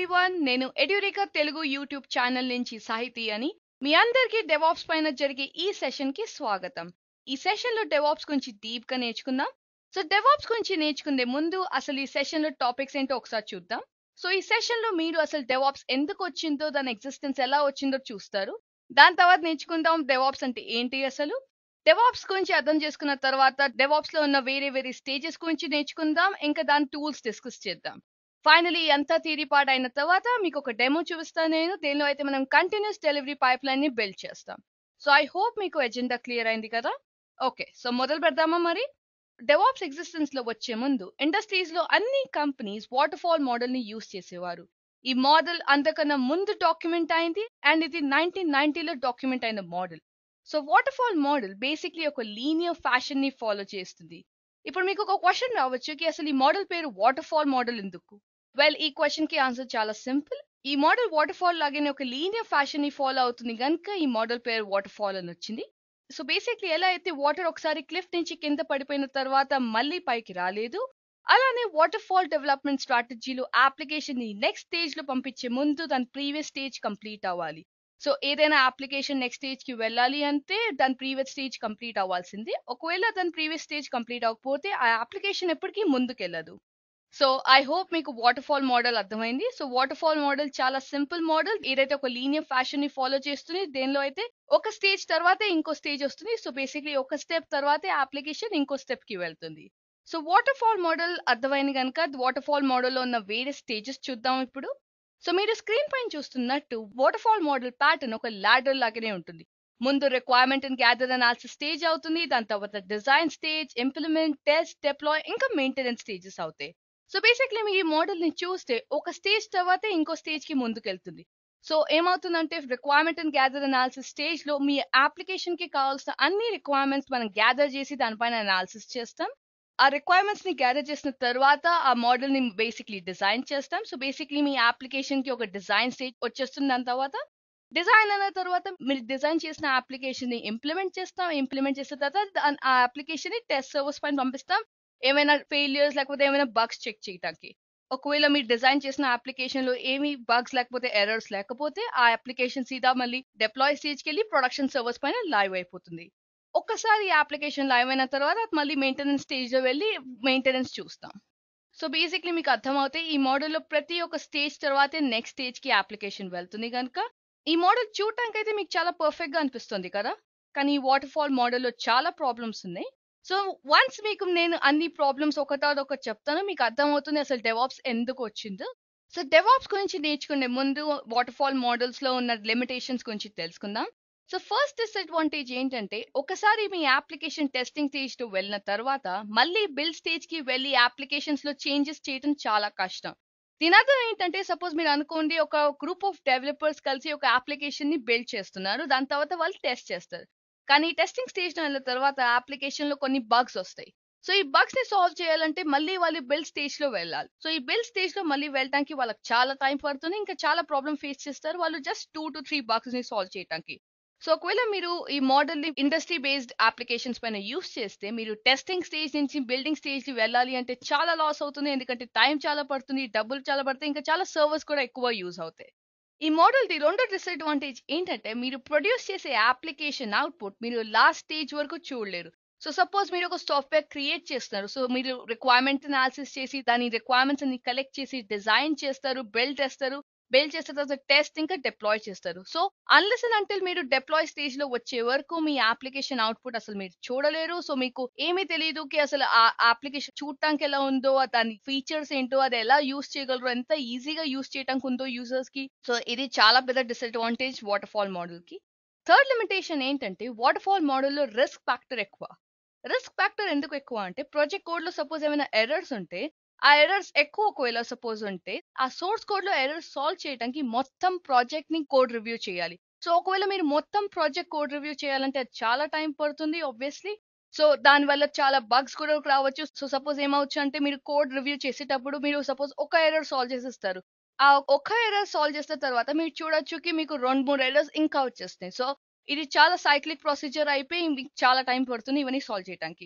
Everyone, నేను ఎడ్యురేకా Telugu YouTube channel నుంచి సాహితీ అని. మీ అందరికీ డెవాప్స్ పైన జరిగే ఈ సెషన్ కి స్వాగతం. ఈ సెషన్ లో డెవాప్స్ గురించి డీప్ గా నేర్చుకుందాం. సో డెవాప్స్ గురించి నేర్చుకునే ముందు అసలు ఈ సెషన్ లో టాపిక్స్ ఏంటో ఒకసారి చూద్దాం. సో ఈ సెషన్ లో మీరు అసలు డెవాప్స్ ఎందుకు వచ్చిందో, దాని ఎగ్జిస్టెన్స్ ఎలా వచ్చిందో చూస్తారు. దాని తర్వాత నేర్చుకుందాం డెవాప్స్ అంటే ఏంటి అసలు. డెవాప్స్ గురించి అర్థం చేసుకున్న తర్వాత డెవాప్స్ లో ఉన్న వేరే స్టేజెస్ గురించి నేర్చుకుందాం. ఇంకా దాని టూల్స్ డిస్కస్ చేద్దాం. ఫైనలీ అంతా థియరీ పార్ట్ అయిన తర్వాత మీకు ఒక డెమో చూపిస్తాను నేను. దేనిలో అయితే మనం కంటిన్యూస్ డెలివరీ పైప్ లైన్ ని బిల్డ్ చేస్తాం. సో ఐ హోప్ మీకు ఎజెండా క్లియర్ అయింది కదా. ఓకే, సో మొదలు పెడదామా మరి. డెవాప్స్ ఎగ్జిస్టెన్స్ లో వచ్చే ముందు ఇండస్ట్రీస్ లో అన్ని కంపెనీస్ వాటర్ఫాల్ మోడల్ ని యూస్ చేసేవారు. ఈ మోడల్ అంతకన్నా ముందు డాక్యుమెంట్ అయింది అండ్ ఇది 1990లో డాక్యుమెంట్ అయిన model. So waterfall model basically ఒక లీనియర్ ఫ్యాషన్ ని ఫాలో చేస్తుంది. ఇప్పుడు మీకు ఒక క్వశ్చన్ రావచ్చు కి అసలు ఈ మోడల్ పేరు వాటర్ఫాల్ మోడల్ ఎందుకు. వెల్, ఈ క్వశ్చన్ కి ఆన్సర్ చాలా సింపుల్. ఈ మోడల్ వాటర్ఫాల్ లాగానే ఒక లీనియర్ ఫ్యాషన్ ని ఫాలో అవుతుంది కనుక ఈ మోడల్ పేరు వాటర్ఫాల్ అని వచ్చింది. సో బేసిక్లీ ఎలా అయితే వాటర్ ఒకసారి క్లిఫ్ నుంచి కింద పడిపోయిన తర్వాత మళ్ళీ పైకి రాలేదు, అలానే వాటర్ ఫాల్ డెవలప్మెంట్ స్ట్రాటజీలో అప్లికేషన్ ని నెక్స్ట్ స్టేజ్ లో పంపించే ముందు దాని ప్రీవియస్ స్టేజ్ కంప్లీట్ అవ్వాలి. సో ఏదైనా అప్లికేషన్ నెక్స్ట్ స్టేజ్ కి వెళ్ళాలి అంటే దాని ప్రీవియస్ స్టేజ్ కంప్లీట్ అవ్వాల్సింది. ఒకవేళ దాని ప్రీవియస్ స్టేజ్ కంప్లీట్ అవ్వకపోతే ఆ అప్లికేషన్ ఎప్పటికీ ముందుకెళ్ళదు. సో ఐ హోప్ మీకు వాటర్ఫాల్ మోడల్ అర్థమైంది. సో వాటర్ఫాల్ మోడల్ చాలా సింపుల్ మోడల్, ఏదైతే ఒక లీనియర్ ఫ్యాషన్ ని ఫాలో చేస్తుంది. దేనిలో అయితే ఒక స్టేజ్ తర్వాతే ఇంకో స్టేజ్ వస్తుంది. సో బేసిక్లీ ఒక స్టెప్ తర్వాతే అప్లికేషన్ ఇంకో స్టెప్ కి వెళ్తుంది. సో వాటర్ఫాల్ మోడల్ అర్థమైంది కనుక వాటర్ఫాల్ మోడల్ లో ఉన్న వేరే స్టేజెస్ చూద్దాం ఇప్పుడు. సో మీరు స్క్రీన్ పైన చూస్తున్నట్టు వాటర్ఫాల్ మోడల్ ప్యాటర్న్ ఒక లాడర్ లాగానే ఉంటుంది. ముందు requirement and gather analysis stage అవుతుంది. దాని తర్వాత design stage, implement, test, deploy ఇంకా మెయింటెనెన్స్ స్టేజెస్ అవుతాయి. సో బేసిక్లీ మీ ఈ మోడల్ ని చూస్తే ఒక స్టేజ్ తర్వాత ఇంకో స్టేజ్ కి ముందుకెళ్తుంది. సో ఏమవుతుందంటే requirement and gather analysis stage లో మీ అప్లికేషన్ కి కావాల్సిన అన్ని రిక్వైర్మెంట్స్ మనం గ్యాదర్ చేసి దానిపైన అనాలిసిస్ చేస్తాం. ఆ రిక్వైర్మెంట్స్ ని గ్యాదర్ చేసిన తర్వాత ఆ మోడల్ ని బేసిక్లీ డిజైన్ చేస్తాం. సో బేసిక్లీ మీ అప్లికేషన్ కి ఒక డిజైన్ స్టేజ్ వచ్చేస్తుంది. దాని తర్వాత డిజైన్ అయిన తర్వాత మీరు డిజైన్ చేసిన అప్లికేషన్ ని ఇంప్లిమెంట్ చేస్తాం. ఇంప్లిమెంట్ చేసిన తర్వాత ఆ అప్లికేషన్ ని టెస్ట్ సర్వర్స్ పైన పంపిస్తాం. ఏమైనా ఫెయిలియర్స్ లేకపోతే ఏమైనా బగ్స్ చెక్ చేయడానికి. ఒకవేళ మీరు డిజైన్ చేసిన అప్లికేషన్ లో ఏమి బగ్స్ లేకపోతే ఎర్రర్స్ లేకపోతే ఆ అప్లికేషన్ సీదా మళ్ళీ డిప్లాయ్ స్టేజ్ కి వెళ్ళి ప్రొడక్షన్ సర్వర్స్ పైన లైవ్ అయిపోతుంది. ఒక్కసారి ఈ అప్లికేషన్ లైవ్ అయిన తర్వాత మళ్ళీ మెయింటెనెన్స్ స్టేజ్ లో వెళ్ళి మెయింటెనెన్స్ చూస్తాం. సో బేసిక్లీ మీకు అర్థమవుతే ఈ మోడల్ లో ప్రతి ఒక్క స్టేజ్ తర్వాతే నెక్స్ట్ స్టేజ్ కి అప్లికేషన్ వెళ్తుంది కనుక ఈ మోడల్ చూడటానికి అయితే మీకు చాలా పర్ఫెక్ట్ గా అనిపిస్తుంది కదా. కానీ ఈ వాటర్ ఫాల్ మోడల్ లో చాలా ప్రాబ్లమ్స్ ఉన్నాయి. సో వన్స్ మీకు నేను అన్ని ప్రాబ్లమ్స్ ఒకటి చెప్తాను, మీకు అర్థమవుతుంది అసలు డెవాప్స్ ఎందుకు వచ్చిందో. సో డెవాప్స్ గురించి నేర్చుకునే ముందు వాటర్ ఫాల్ మోడల్స్ లో ఉన్న లిమిటేషన్స్ గురించి తెలుసుకుందాం. సో ఫస్ట్ డిసడ్వాంటేజ్ ఏంటంటే ఒకసారి మీ అప్లికేషన్ టెస్టింగ్ స్టేజ్ తో వెళ్ళిన తర్వాత మళ్ళీ బిల్డ్ స్టేజ్ కి వెళ్ళి అప్లికేషన్స్ లో చేంజెస్ చేయడం చాలా కష్టం. దీని అర్థం ఏంటంటే సపోజ్ మీరు అనుకోండి ఒక గ్రూప్ ఆఫ్ డెవలపర్స్ కలిసి ఒక అప్లికేషన్ ని బిల్డ్ చేస్తున్నారు. దాని తర్వాత వాళ్ళు టెస్ట్ చేస్తారు. కానీ టెస్టింగ్ స్టేజ్ వెళ్ళిన తర్వాత అప్లికేషన్ లో కొన్ని బగ్స్ వస్తాయి. సో ఈ బగ్స్ ని సాల్వ్ చేయాలంటే మళ్ళీ వాళ్ళు బిల్డ్ స్టేజ్ లో వెళ్ళాలి. సో ఈ బిల్డ్ స్టేజ్ లో మళ్ళీ వెళ్ళడానికి వాళ్ళకి చాలా టైం పడుతుంది. ఇంకా చాలా ప్రాబ్లమ్ ఫేస్ చేస్తారు వాళ్ళు జస్ట్ 2 to 3 బగ్స్ ని సాల్వ్ చేయడానికి. సో ఒకవేళ మీరు ఈ మోడల్ ని ఇండస్ట్రీ బేస్డ్ అప్లికేషన్స్ పైన యూస్ చేస్తే మీరు టెస్టింగ్ స్టేజ్ నుంచి బిల్డింగ్ స్టేజ్ కి వెళ్ళాలి అంటే చాలా లాస్ అవుతుంది. ఎందుకంటే టైం చాలా పడుతుంది, డబ్బులు చాలా పడతాయి, ఇంకా చాలా సర్వర్స్ కూడా ఎక్కువ యూజ్ అవుతాయి. ఈ మోడల్ ది రెండో డిసడ్వాంటేజ్ ఏంటంటే మీరు ప్రొడ్యూస్ చేసే అప్లికేషన్ అవుట్పుట్ మీరు లాస్ట్ స్టేజ్ వరకు చూడలేరు. సో సపోజ్ మీరు ఒక సాఫ్ట్వేర్ క్రియేట్ చేస్తున్నారు. సో మీరు రిక్వైర్మెంట్ అనాలిసిస్ చేసి దాని రిక్వైర్మెంట్స్ అన్ని కలెక్ట్ చేసి డిజైన్ చేస్తారు, బిల్డ్ చేస్తారు. బిల్డ్ చేసిన తర్వాత టెస్ట్ ఇంకా డిప్లాయ్ చేస్తారు. సో అన్లెస్ అండ్ అంటిల్ మీరు డిప్లాయ్ స్టేజ్ లో వచ్చే వరకు మీ అప్లికేషన్ అవుట్పుట్ అసలు మీరు చూడలేరు. సో మీకు ఏమీ తెలియదు కి అసలు ఆ అప్లికేషన్ చూడటానికి ఎలా ఉందో, దాని ఫీచర్స్ ఏంటో, అది ఎలా యూస్ చేయగలరో, ఎంత ఈజీగా యూస్ చేయడానికి ఉందో యూజర్స్ కి. సో ఇది చాలా పెద్ద డిసడ్వాంటేజ్ వాటర్ ఫాల్ మోడల్ కి. థర్డ్ లిమిటేషన్ ఏంటంటే వాటర్ ఫాల్ మోడల్ లో రిస్క్ ఫ్యాక్టర్ ఎక్కువ. రిస్క్ ఫ్యాక్టర్ ఎందుకు ఎక్కువ అంటే ప్రాజెక్ట్ కోడ్ లో సపోజ్ ఏమైనా ఎర్రర్స్ ఉంటే ఆ ఎర్రర్స్ ఎక్కువ ఒకవేళ సపోజ్ ఉంటే ఆ సోర్స్ కోడ్ లో ఎర్రర్స్ సాల్వ్ చేయడానికి మొత్తం ప్రాజెక్ట్ ని కోడ్ రివ్యూ చేయాలి. సో ఒకవేళ మీరు మొత్తం ప్రాజెక్ట్ కోడ్ రివ్యూ చేయాలంటే అది చాలా టైం పడుతుంది ఆబ్వియస్లీ. సో దాని వల్ల చాలా బగ్స్ కూడా రావచ్చు. సో సపోజ్ ఏమవచ్చు అంటే మీరు కోడ్ రివ్యూ చేసేటప్పుడు మీరు సపోజ్ ఒక ఎర్రర్ సాల్వ్ చేసేస్తారు. ఆ ఒక్క ఎర్రర్ సాల్వ్ చేసిన తర్వాత మీరు చూడొచ్చు కి మీకు 2-3 ఎర్రర్స్ ఇంకా వచ్చేస్తాయి. సో ఇది చాలా సైక్లిక్ ప్రొసీజర్ అయిపోయి మీకు చాలా టైం పడుతుంది ఇవన్నీ సాల్వ్ చేయడానికి.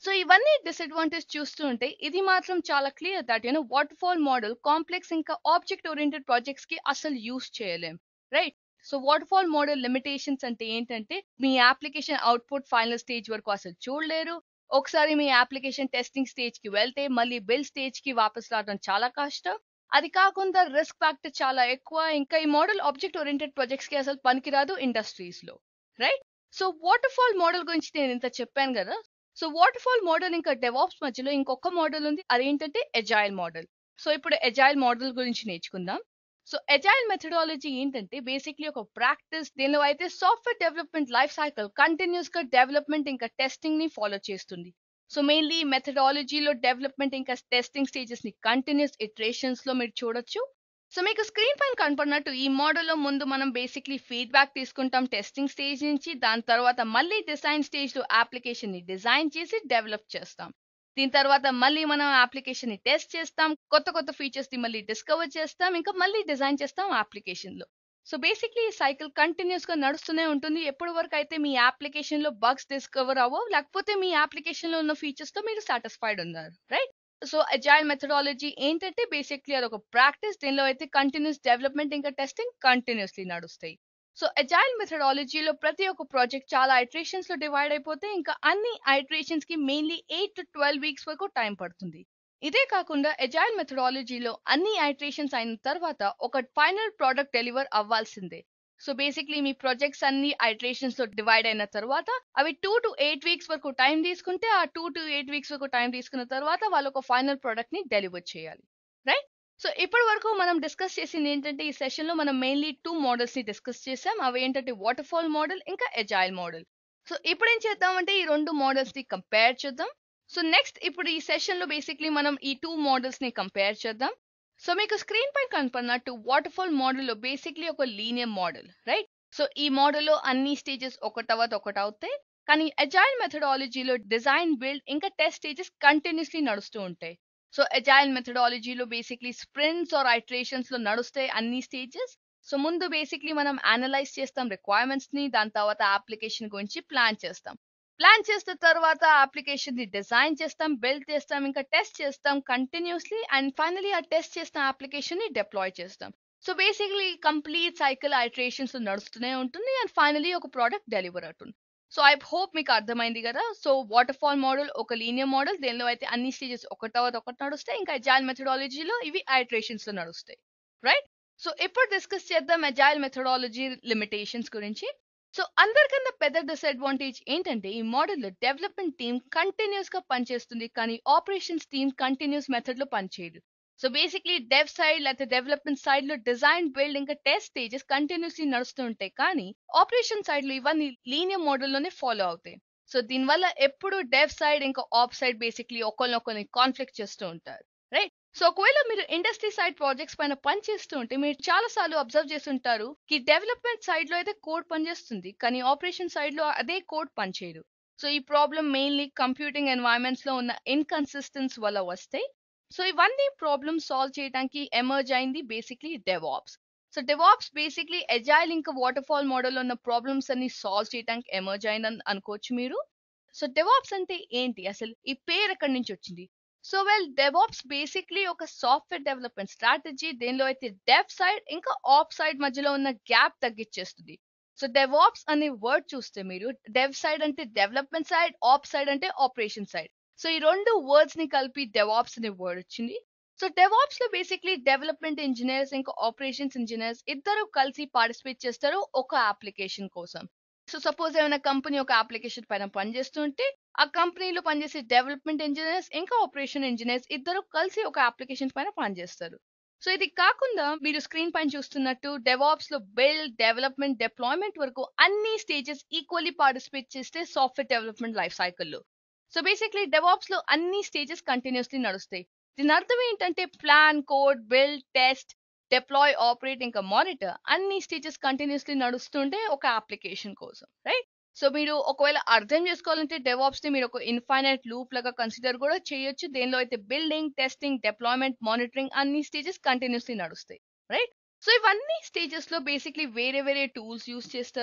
సో ఇవన్నీ డిసడ్వాంటేజ్ చూస్తూ ఉంటే ఇది మాత్రం చాలా clear that waterfall model complex ఇంకా ఆబ్జెక్ట్ ఓరియంటెడ్ ప్రాజెక్ట్స్ కి అసలు యూస్ చేయలేం, right? So waterfall model limitations అంటే ఏంటంటే మీ అప్లికేషన్ అవుట్పుట్ ఫైనల్ స్టేజ్ వరకు అసలు చూడలేరు. ఒకసారి మీ అప్లికేషన్ టెస్టింగ్ స్టేజ్ కి వెళ్తే మళ్ళీ బిల్డ్ స్టేజ్ కి వాపస్ రావడం చాలా కష్టం. అది కాకుండా రిస్క్ ఫ్యాక్టర్ చాలా ఎక్కువ. ఇంకా ఈ మోడల్ ఆబ్జెక్ట్ ఓరియంటెడ్ ప్రాజెక్ట్స్ కి అసలు పనికిరాదు ఇండస్ట్రీస్ లో, right? So waterfall model గురించి నేను ఇంత చెప్పాను కదా. సో వాటర్ ఫాల్ మోడల్ ఇంకా డెవాప్స్ మధ్యలో ఇంకొక మోడల్ ఉంది, అదేంటంటే ఎజైల్ మోడల్. సో ఇప్పుడు ఎజైల్ మోడల్ గురించి నేర్చుకుందాం. సో ఎజైల్ మెథడాలజీ ఏంటంటే బేసిక్లీ ఒక ప్రాక్టీస్. దీనిలో అయితే software development life cycle continuous గా డెవలప్మెంట్ ఇంకా టెస్టింగ్ ని ఫాలో చేస్తుంది. సో మెయిన్లీ మెథడాలజీలో డెవలప్మెంట్ ఇంకా టెస్టింగ్ స్టేజెస్ ని కంటిన్యూస్ ఇటరేషన్స్ లో మీరు చూడొచ్చు. సో మీకు స్క్రీన్ పైన కనపడినట్టు ఈ మోడల్లో ముందు మనం బేసిక్లీ ఫీడ్బ్యాక్ తీసుకుంటాం టెస్టింగ్ స్టేజ్ నుంచి. దాని తర్వాత మళ్ళీ డిజైన్ స్టేజ్ లో అప్లికేషన్ ని డిజైన్ చేసి డెవలప్ చేస్తాం. దీని తర్వాత మళ్ళీ మనం అప్లికేషన్ ని టెస్ట్ చేస్తాం, కొత్త కొత్త ఫీచర్స్ ని మళ్ళీ డిస్కవర్ చేస్తాం, ఇంకా మళ్ళీ డిజైన్ చేస్తాం అప్లికేషన్ లో. సో బేసిక్లీ ఈ సైకిల్ కంటిన్యూస్ గా నడుస్తూనే ఉంటుంది ఎప్పటి వరకు అయితే మీ అప్లికేషన్ లో బగ్స్ డిస్కవర్ అవ్వవు, లేకపోతే మీ అప్లికేషన్ లో ఉన్న ఫీచర్స్ తో మీరు సాటిస్ఫైడ్ ఉన్నారు, రైట్? సో అజైల్ మెథడాలజీ ఏంటంటే బేసిక్లీ అది ఒక ప్రాక్టీస్. దీనిలో అయితే కంటిన్యూస్ డెవలప్మెంట్ ఇంకా టెస్టింగ్ కంటిన్యూస్లీ నడుస్తాయి. సో అజైల్ మెథడాలజీలో ప్రతి ఒక్క ప్రాజెక్ట్ చాలా ఐటరేషన్స్ లో డివైడ్ అయిపోతే ఇంకా అన్ని ఐటరేషన్స్ కి మెయిన్లీ 8 to 12 వీక్స్ వరకు టైం పడుతుంది. ఇదే కాకుండా అజైల్ మెథడాలజీలో అన్ని ఐటరేషన్స్ అయిన తర్వాత ఒక ఫైనల్ ప్రోడక్ట్ డెలివర్ అవ్వాల్సిందే. సో బేసిక్లీ మీ ప్రాజెక్ట్స్ అన్ని ఐటరేషన్స్ లో డివైడ్ అయిన తర్వాత అవి 2 to 8 వీక్స్ వరకు టైం తీసుకుంటే ఆ 2 to 8 వీక్స్ వరకు టైం తీసుకున్న తర్వాత వాళ్ళు ఒక ఫైనల్ ప్రోడక్ట్ ని డెలివర్ చేయాలి, రైట్? సో ఇప్పటి వరకు మనం డిస్కస్ చేసింది ఏంటంటే ఈ సెషన్ లో మనం మెయిన్లీ 2 మోడల్స్ ని డిస్కస్ చేసాం. అవి ఏంటంటే వాటర్ ఫాల్ మోడల్ ఇంకా అజైల్ మోడల్. సో ఇప్పుడు ఏం చేద్దామంటే ఈ రెండు మోడల్స్ ని కంపేర్ చేద్దాం. సో నెక్స్ట్ ఇప్పుడు ఈ సెషన్ లో బేసిక్లీ మనం ఈ 2 మోడల్స్ ని కంపేర్ చేద్దాం. సో మీకు స్క్రీన్ పై కనపడినట్టు వాటర్ ఫాల్ మోడల్ లో బేసిక్లీ ఒక లీనియర్ మోడల్, రైట్? సో ఈ మోడల్లో అన్ని స్టేజెస్ ఒకటి అవుతాయి. కానీ అజైల్ మెథడాలజీలో డిజైన్, బిల్డ్ ఇంకా టెస్ట్ స్టేజెస్ కంటిన్యూస్లీ నడుస్తూ ఉంటాయి. సో అజైల్ మెథడాలజీలో బేసిక్లీ స్ప్రింట్స్ ఆర్ ఐటరేషన్స్ లో నడుస్తాయి అన్ని స్టేజెస్. సో ముందు బేసిక్లీ మనం అనలైజ్ చేస్తాం రిక్వైర్మెంట్స్ ని, దాని తర్వాత అప్లికేషన్ గురించి ప్లాన్ చేస్తాం. ప్లాన్ చేసిన తర్వాత అప్లికేషన్ ని డిజైన్ చేస్తాం, బిల్డ్ చేస్తాం, ఇంకా టెస్ట్ చేస్తాం కంటిన్యూస్లీ. అండ్ ఫైనలీ ఆ టెస్ట్ చేసిన అప్లికేషన్ ని డిప్లాయ్ చేస్తాం. So basically complete cycle iterations నడుస్తూనే ఉంటుంది అండ్ ఫైనలీ ఒక ప్రోడక్ట్ డెలివర్ అవుతుంది. సో ఐ హోప్ మీకు అర్థమైంది కదా. సో వాటర్ ఫాల్ మోడల్ ఒక లీనియర్ మోడల్, దీనిలో అయితే అన్ని స్టేజెస్ ఒకటి నడుస్తాయి. ఇంకా అజైల్ మెథడాలజీలో ఇవి ఐటరేషన్స్ లో నడుస్తాయి, రైట్? సో ఇప్పుడు డిస్కస్ చేద్దాం అజైల్ మెథడాలజీ లిమిటేషన్స్ గురించి. సో అందరికన్నా పెద్ద డిసడ్వాంటేజ్ ఏంటంటే ఈ మోడల్లో డెవలప్మెంట్ టీమ్ కంటిన్యూస్ గా పనిచేస్తుంది, కానీ ఆపరేషన్స్ టీమ్ కంటిన్యూస్ మెథడ్ లో పనిచేయదు. సో బేసిక్లీ డెవ్ సైడ్ లేకపోతే డెవలప్మెంట్ సైడ్ లో డిజైన్, బిల్డ్ ఇంకా టెస్ట్ స్టేజెస్ కంటిన్యూస్లీ నడుస్తూ ఉంటాయి, కానీ ఆపరేషన్ సైడ్ లో ఇవన్నీ లీనియర్ మోడల్లోనే ఫాలో అవుతాయి. సో దీనివల్ల ఎప్పుడు డెవ్ సైడ్ ఇంకా ఆప్ సైడ్ బేసిక్లీ ఒకరినొకరిని కాన్ఫ్లిక్ట్ చేస్తూ ఉంటారు, రైట్? సో ఒకవేళ మీరు ఇండస్ట్రీ సైడ్ ప్రాజెక్ట్స్ పైన పని చేస్తూ ఉంటే మీరు చాలా సార్లు అబ్జర్వ్ చేస్తుంటారు కి డెవలప్మెంట్ సైడ్ లో అయితే కోడ్ పనిచేస్తుంది, కానీ ఆపరేషన్ సైడ్ లో అదే కోడ్ పనిచేయదు. సో ఈ ప్రాబ్లం మెయిన్లీ కంప్యూటింగ్ ఎన్వైరన్మెంట్స్ లో ఉన్న ఇన్కన్సిస్టెన్స్ వల్ల వస్తాయి. సో ఇవన్నీ ప్రాబ్లమ్ సాల్వ్ చేయడానికి ఎమర్జ్ అయింది basically DevOps. So DevOps basically agile ఇంకా వాటర్ ఫాల్ మోడల్ ఉన్న ప్రాబ్లమ్స్ అన్ని సాల్వ్ చేయడానికి ఎమర్జ్ అయిందని అనుకోవచ్చు మీరు. సో డెవాప్స్ అంటే ఏంటి, అసలు ఈ పేరు ఎక్కడి నుంచి వచ్చింది? సో వెల్ డెవాప్స్ బేసిక్లీ ఒక సాఫ్ట్వేర్ డెవలప్మెంట్ స్ట్రాటజీ. దేనిలో అయితే డెవ్ సైడ్ ఇంకా ఆప్ సైడ్ మధ్యలో ఉన్న గ్యాప్ తగ్గించేస్తుంది. సో డెవాప్స్ అనే వర్డ్ చూస్తే మీరు డెవ్ సైడ్ అంటే డెవలప్మెంట్ సైడ్, ఆప్ సైడ్ అంటే ఆపరేషన్ సైడ్. సో ఈ రెండు వర్డ్స్ ని కలిపి డెవాప్స్ అనే వర్డ్ వచ్చింది. సో డెవాప్స్ లో బేసిక్లీ డెవలప్మెంట్ ఇంజనీర్స్ ఇంకా ఆపరేషన్స్ ఇంజనీర్స్ ఇద్దరు కలిసి పార్టిసిపేట్ చేస్తారు ఒక అప్లికేషన్ కోసం. సో సపోజ్ ఏమైనా కంపెనీ ఒక అప్లికేషన్ పైన పనిచేస్తుంటే ఆ కంపెనీలో పనిచేసే డెవలప్మెంట్ ఇంజనీర్స్ ఇంకా ఆపరేషన్ ఇంజనీర్స్ ఇద్దరు కలిసి ఒక అప్లికేషన్ పైన పనిచేస్తారు. సో ఇది కాకుండా మీరు స్క్రీన్ పైన చూస్తున్నట్టు డెవాప్స్ లో బిల్డ్, డెవలప్మెంట్, డిప్లాయ్మెంట్ వరకు అన్ని స్టేజెస్ ఈక్వల్లీ పార్టిసిపేట్ చేస్తే సాఫ్ట్వేర్ డెవలప్మెంట్ లైఫ్ సైకిల్లో. సో బేసిక్లీ డెవాప్స్ లో అన్ని స్టేజెస్ కంటిన్యూస్లీ నడుస్తాయి. దీని అర్థం ఏంటంటే plan, code, build, test, deploy, operate ఇంకా మానిటర్ అన్ని స్టేజెస్ కంటిన్యూస్లీ నడుస్తుంటే ఒక అప్లికేషన్ కోసం, రైట్? సో మీరు ఒకవేళ అర్థం చేసుకోవాలంటే డెవాప్స్ ని మీరు ఒక ఇన్ఫైనైట్ లూప్ లాగా కన్సిడర్ కూడా చేయొచ్చు. దేనిలో అయితే బిల్డింగ్, టెస్టింగ్, డిప్లాయ్మెంట్, మానిటరింగ్ అన్ని స్టేజెస్ కంటిన్యూస్లీ నడుస్తాయి, రైట్? సో ఇవన్నీ స్టేజెస్ లో బేసిక్లీ వేరే వేరే టూల్స్ యూస్ చేస్తారు.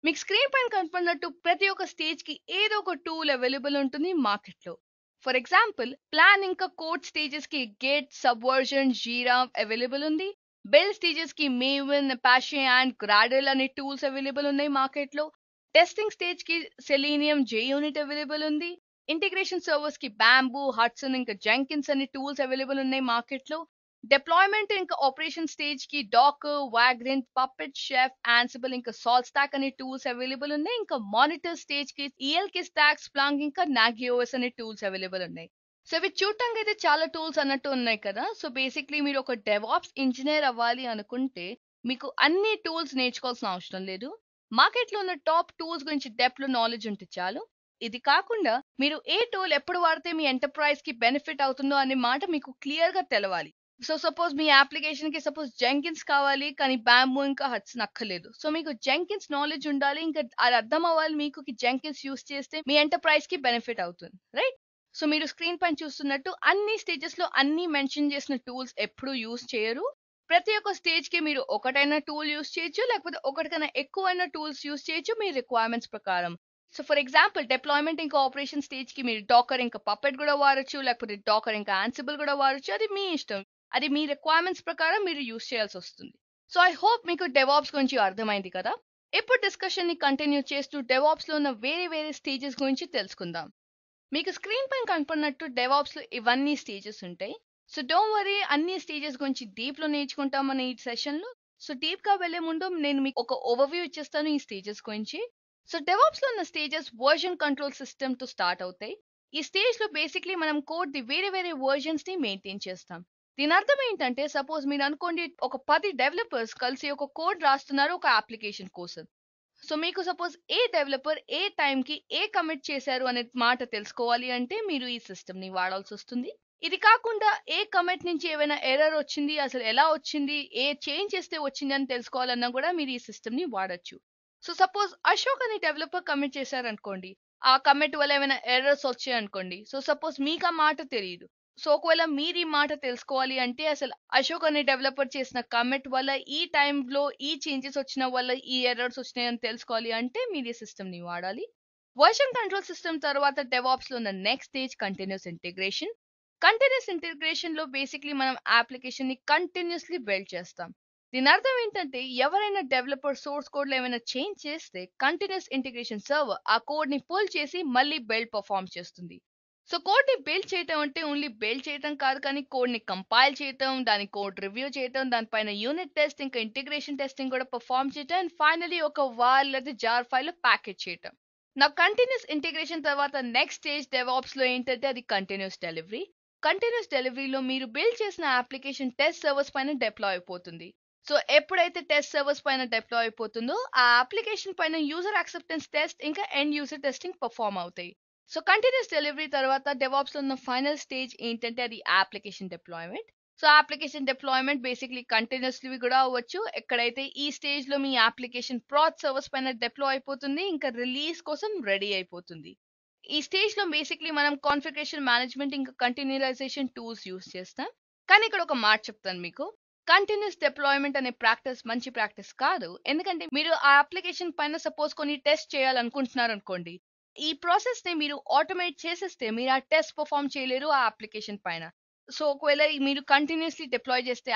మీకు స్క్రీన్ పైన కనపడినట్టు ప్రతి ఒక్క స్టేజ్ కి ఏదో ఒక టూల్ అవైలబుల్ ఉంటుంది మార్కెట్ లో. ఫర్ ఎగ్జాంపుల్ ప్లాన్ ఇంకా కోడ్ స్టేజెస్ కి గెట్, సబ్వర్జన్, జీరా అవైలబుల్ ఉంది. బిల్డ్ స్టేజెస్ కి మేవన్, అపాషే అండ్ గ్రాడల్ అనే టూల్స్ అవైలబుల్ ఉన్నాయి మార్కెట్ లో. టెస్టింగ్ స్టేజ్ కి సెలీనియం, JUnit అవైలబుల్ ఉంది. ఇంటిగ్రేషన్ సర్వర్స్ కి బ్యాంబూ, హడ్సన్ ఇంకా జెంకిన్స్ అనే టూల్స్ అవైలబుల్ ఉన్నాయి మార్కెట్ లో. డిప్లాయ్మెంట్ ఇంకా ఆపరేషన్ స్టేజ్ కి Docker, Vagrant, Puppet, Chef, Ansible ఇంకా సాల్ట్ స్టాక్ అనే టూల్స్ అవైలబుల్ ఉన్నాయి. ఇంకా మానిటర్ స్టేజ్ కి ELK స్టాక్, స్ప్లాంక్ ఇంకా నాగియోస్ అనే టూల్స్ అవైలబుల్ ఉన్నాయి. సో ఇవి చూడటానికి అయితే చాలా టూల్స్ అన్నట్టు ఉన్నాయి కదా. సో బేసిక్లీ మీరు ఒక డెవాప్స్ ఇంజనీర్ అవ్వాలి అనుకుంటే మీకు అన్ని టూల్స్ నేర్చుకోవాల్సిన అవసరం లేదు. మార్కెట్ లో ఉన్న టాప్ టూల్స్ గురించి డెప్త్ లో నాలెడ్జ్ ఉంటే చాలు. ఇది కాకుండా మీరు ఏ టూల్ ఎప్పుడు వాడితే మీ ఎంటర్ప్రైజ్ కి బెనిఫిట్ అవుతుందో అనే మాట మీకు క్లియర్ గా తెలవాలి. సో సపోజ్ మీ అప్లికేషన్ కి సపోజ్ జెంకిన్స్ కావాలి కానీ బ్యాంబూ ఇంకా హట్స్ నక్కలేదు. సో మీకు జెంకిన్స్ నాలెడ్జ్ ఉండాలి, ఇంకా అది అర్థం అవ్వాలి మీకు జెంకిన్స్ యూస్ చేస్తే మీ ఎంటర్ప్రైజ్ కి బెనిఫిట్ అవుతుంది, రైట్? సో మీరు స్క్రీన్ పైన చూస్తున్నట్టు అన్ని స్టేజెస్ లో అన్ని మెన్షన్ చేసిన టూల్స్ ఎప్పుడు యూస్ చేయరు. ప్రతి ఒక్క స్టేజ్ కి మీరు ఒకటైనా టూల్ యూస్ చేయొచ్చు, లేకపోతే ఒకటికన్నా ఎక్కువైన టూల్స్ యూస్ చేయొచ్చు మీ రిక్వైర్మెంట్స్ ప్రకారం. సో ఫర్ ఎగ్జాంపుల్ డిప్లాయ్మెంట్ ఇంకా ఆపరేషన్ స్టేజ్ కి మీరు డాకర్ ఇంకా పప్పెట్ కూడా వాడచ్చు, లేకపోతే డాకర్ ఇంకా యాన్సిబుల్ కూడా వాడచ్చు. అది మీ ఇష్టం. అది మీ రిక్వైర్మెంట్స్ ప్రకారం మీరు యూస్ చేయాల్సి వస్తుంది. సో ఐ హోప్ మీకు డెవాప్స్ గురించి అర్థమైంది కదా. ఇప్పుడు డిస్కషన్ ని కంటిన్యూ చేస్తూ డెవాప్స్ లో ఉన్న వేరే వేరే స్టేజెస్ గురించి తెలుసుకుందాం. మీకు స్క్రీన్ పైన కనపడినట్టు డెవాప్స్ లో ఇవన్నీ స్టేజెస్ ఉంటాయి. సో డోంట్ వరీ, అన్ని స్టేజెస్ గురించి డీప్ లో నేర్చుకుంటాం మన ఈ సెషన్ లో. సో డీప్ గా వెళ్లే ముందు నేను మీకు ఒక ఓవర్వ్యూ ఇచ్చేస్తాను ఈ స్టేజెస్ గురించి. సో డెవాప్స్ లో ఉన్న స్టేజెస్ వర్జన్ కంట్రోల్ సిస్టమ్ తో స్టార్ట్ అవుతాయి. ఈ స్టేజ్ లో బేసిక్లీ మనం కోడ్ ది వేరే వేరే వర్జన్స్ ని మెయింటైన్ చేస్తాం. దీని అర్థం ఏంటంటే సపోజ్ మీరు అనుకోండి ఒక 10 డెవలపర్స్ కలిసి ఒక కోడ్ రాస్తున్నారు ఒక అప్లికేషన్ కోసం. సో మీకు సపోజ్ ఏ డెవలపర్ ఏ టైం కి ఏ కమిట్ చేశారు అనే మాట తెలుసుకోవాలి అంటే మీరు ఈ సిస్టమ్ ని వాడాల్సి వస్తుంది. ఇది కాకుండా ఏ కమిట్ నుంచి ఏమైనా ఎర్రర్ వచ్చింది, అసలు ఎలా వచ్చింది, ఏ చేంజ్ చేస్తే వచ్చింది అని తెలుసుకోవాలన్నా కూడా మీరు ఈ సిస్టమ్ ని వాడచ్చు. సో సపోజ్ అశోక్ అనే డెవలపర్ కమిట్ చేశారనుకోండి, ఆ కమిట్ వల్ల ఏమైనా ఎర్రర్స్ వచ్చాయి అనుకోండి. సో సపోజ్ మీకు ఆ మాట తెలియదు. సో ఒకవేళ మీరు ఈ మాట తెలుసుకోవాలి అంటే అసలు అశోక్ అనే డెవలపర్ చేసిన కమిట్ వల్ల ఈ టైంలో ఈ చేంజెస్ వచ్చిన వల్ల ఈ ఎర్రర్స్ వచ్చినాయని తెలుసుకోవాలి అంటే మీరు ఈ సిస్టమ్ ని వాడాలి. వర్షన్ కంట్రోల్ సిస్టమ్ తర్వాత డెవాప్స్ లో ఉన్న next stage continuous integration. Continuous integration లో బేసిక్లీ మనం అప్లికేషన్ ని కంటిన్యూస్లీ బిల్డ్ చేస్తాం. దీని అర్థం ఏంటంటే ఎవరైనా డెవలపర్ సోర్స్ కోడ్ లో ఏమైనా చేంజ్ చేస్తే కంటిన్యూస్ ఇంటిగ్రేషన్ సర్వర్ ఆ కోడ్ ని పుల్ చేసి మళ్ళీ బిల్డ్ పర్ఫామ్ చేస్తుంది. సో కోడ్ ని బిల్డ్ చేయటం అంటే ఓన్లీ బిల్డ్ చేయటం కాదు, కానీ కోడ్ ని కంపైల్ చేయటం, దాని కోడ్ రివ్యూ చేయటం, దానిపైన యూనిట్ టెస్ట్ ఇంకా ఇంటిగ్రేషన్ టెస్టింగ్ కూడా పర్ఫామ్ చేయటం, అండ్ ఫైనలీ ఒక వార్ లేదా జార్ ఫైల్ లో ప్యాకేజ్ చేయటం. నా కంటిన్యూస్ ఇంటిగ్రేషన్ తర్వాత నెక్స్ట్ స్టేజ్ డెవాప్స్ లో ఏంటంటే అది కంటిన్యూస్ డెలివరీ. కంటిన్యూస్ డెలివరీలో మీరు బిల్డ్ చేసిన అప్లికేషన్ టెస్ట్ సర్వర్స్ పైన డిప్లాయ్ అయిపోతుంది. సో ఎప్పుడైతే టెస్ట్ సర్వర్స్ పైన డిప్లాయ్ అయిపోతుందో ఆ అప్లికేషన్ పైన యూజర్ యాక్సెప్టెన్స్ టెస్ట్ ఇంకా ఎండ్ యూజర్ టెస్టింగ్ పర్ఫామ్ అవుతాయి. సో కంటిన్యూస్ డెలివరీ తర్వాత డెవాప్స్ లో ఉన్న ఫైనల్ స్టేజ్ ఏంటంటే అది application deployment. So application deployment basically continuously కూడా అవ్వచ్చు. ఎక్కడైతే ఈ స్టేజ్ లో మీ అప్లికేషన్ ప్రాడ్ సర్వర్స్ పైన డిప్లాయ్ అయిపోతుంది, ఇంకా రిలీజ్ కోసం రెడీ అయిపోతుంది. ఈ స్టేజ్ లో బేసిక్లీ మనం కాన్ఫిగరేషన్ మేనేజ్మెంట్ ఇంకా కంటైనరైజేషన్ టూల్స్ యూస్ చేస్తాం. కానీ ఇక్కడ ఒక మాట చెప్తాను మీకు, కంటిన్యూస్ డిప్లాయ్మెంట్ అనే ప్రాక్టీస్ మంచి ప్రాక్టీస్ కాదు. ఎందుకంటే మీరు ఆ అప్లికేషన్ పైన సపోజ్ కొన్ని టెస్ట్ చేయాలనుకుంటున్నారు అనుకోండి, ఈ ప్రాసెస్ ని మీరు ఆటోమేట్ చేసేస్తే మీరు ఆ టెస్ట్ పర్ఫామ్ చేయలేరు ఆ అప్లికేషన్ పైన. సో ఒకవేళ మీరు కంటిన్యూస్లీ డిప్లాయ్ చేస్తే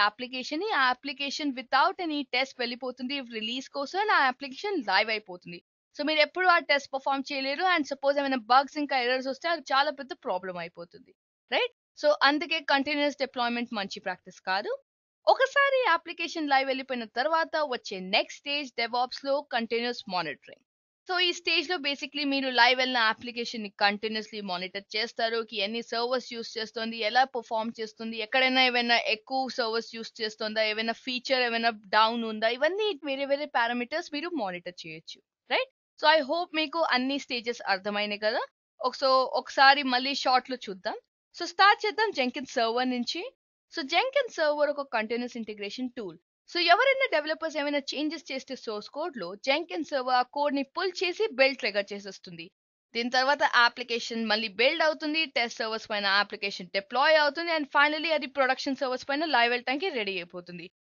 ఆ అప్లికేషన్ వితౌట్ ఎనీ టెస్ట్ వెళ్ళిపోతుంది రిలీజ్ కోసం, ఆ అప్లికేషన్ లైవ్ అయిపోతుంది. సో మీరు ఎప్పుడు ఆ టెస్ట్ పర్ఫామ్ చేయలేరు, అండ్ సపోజ్ ఏమైనా బగ్స్ ఇంకా ఎర్రర్స్ వస్తే అది చాలా పెద్ద ప్రాబ్లం అయిపోతుంది, రైట్? సో అందుకే కంటిన్యూస్ డిప్లాయ్మెంట్ మంచి ప్రాక్టీస్ కాదు. ఒకసారి అప్లికేషన్ లైవ్ వెళ్ళిపోయిన తర్వాత వచ్చే నెక్స్ట్ స్టేజ్ డెవాప్స్ లో కంటిన్యూస్ మానిటరింగ్. సో ఈ స్టేజ్ లో బేసిక్లీ మీరు లైవ్ వెళ్ళిన అప్లికేషన్ ని కంటిన్యూస్లీ మానిటర్ చేస్తారు. ఎన్ని సర్వర్స్ యూస్ చేస్తుంది, ఎలా పర్ఫామ్ చేస్తుంది, ఎక్కడైనా ఏమైనా ఎక్కువ సర్వర్స్ యూస్ చేస్తుందా, ఏమైనా ఫీచర్ ఏమైనా డౌన్ ఉందా, ఇవన్నీ వేరే వేరే పారామీటర్స్ మీరు మానిటర్ చేయొచ్చు, రైట్? సో ఐ హోప్ మీకు అన్ని స్టేజెస్ అర్థమైనాయి కదా. సో ఒకసారి మళ్ళీ షార్ట్ లో చూద్దాం. సో స్టార్ట్ చేద్దాం జెంకిన్స్ సర్వర్ నుంచి. సో జెంకిన్స్ సర్వర్ ఒక కంటిన్యూస్ ఇంటిగ్రేషన్ టూల్. సో ఎవరైనా డెవలపర్స్ ఏమైనా చేంజెస్ చేస్తే సోర్స్ కోడ్ లో జెంకిన్స్ సర్వర్ ఆ కోడ్ ని పుల్ చేసి బిల్డ్ ట్రిగర్ చేసేస్తుంది. దీని తర్వాత అప్లికేషన్ మళ్ళీ బిల్డ్ అవుతుంది, టెస్ట్ సర్వర్స్ పైన అప్లికేషన్ డిప్లాయ్ అవుతుంది, అండ్ ఫైనలీ అది ప్రొడక్షన్ సర్వర్స్ పైన లైవ్ వెళ్ళటానికి రెడీ అయిపోతుంది.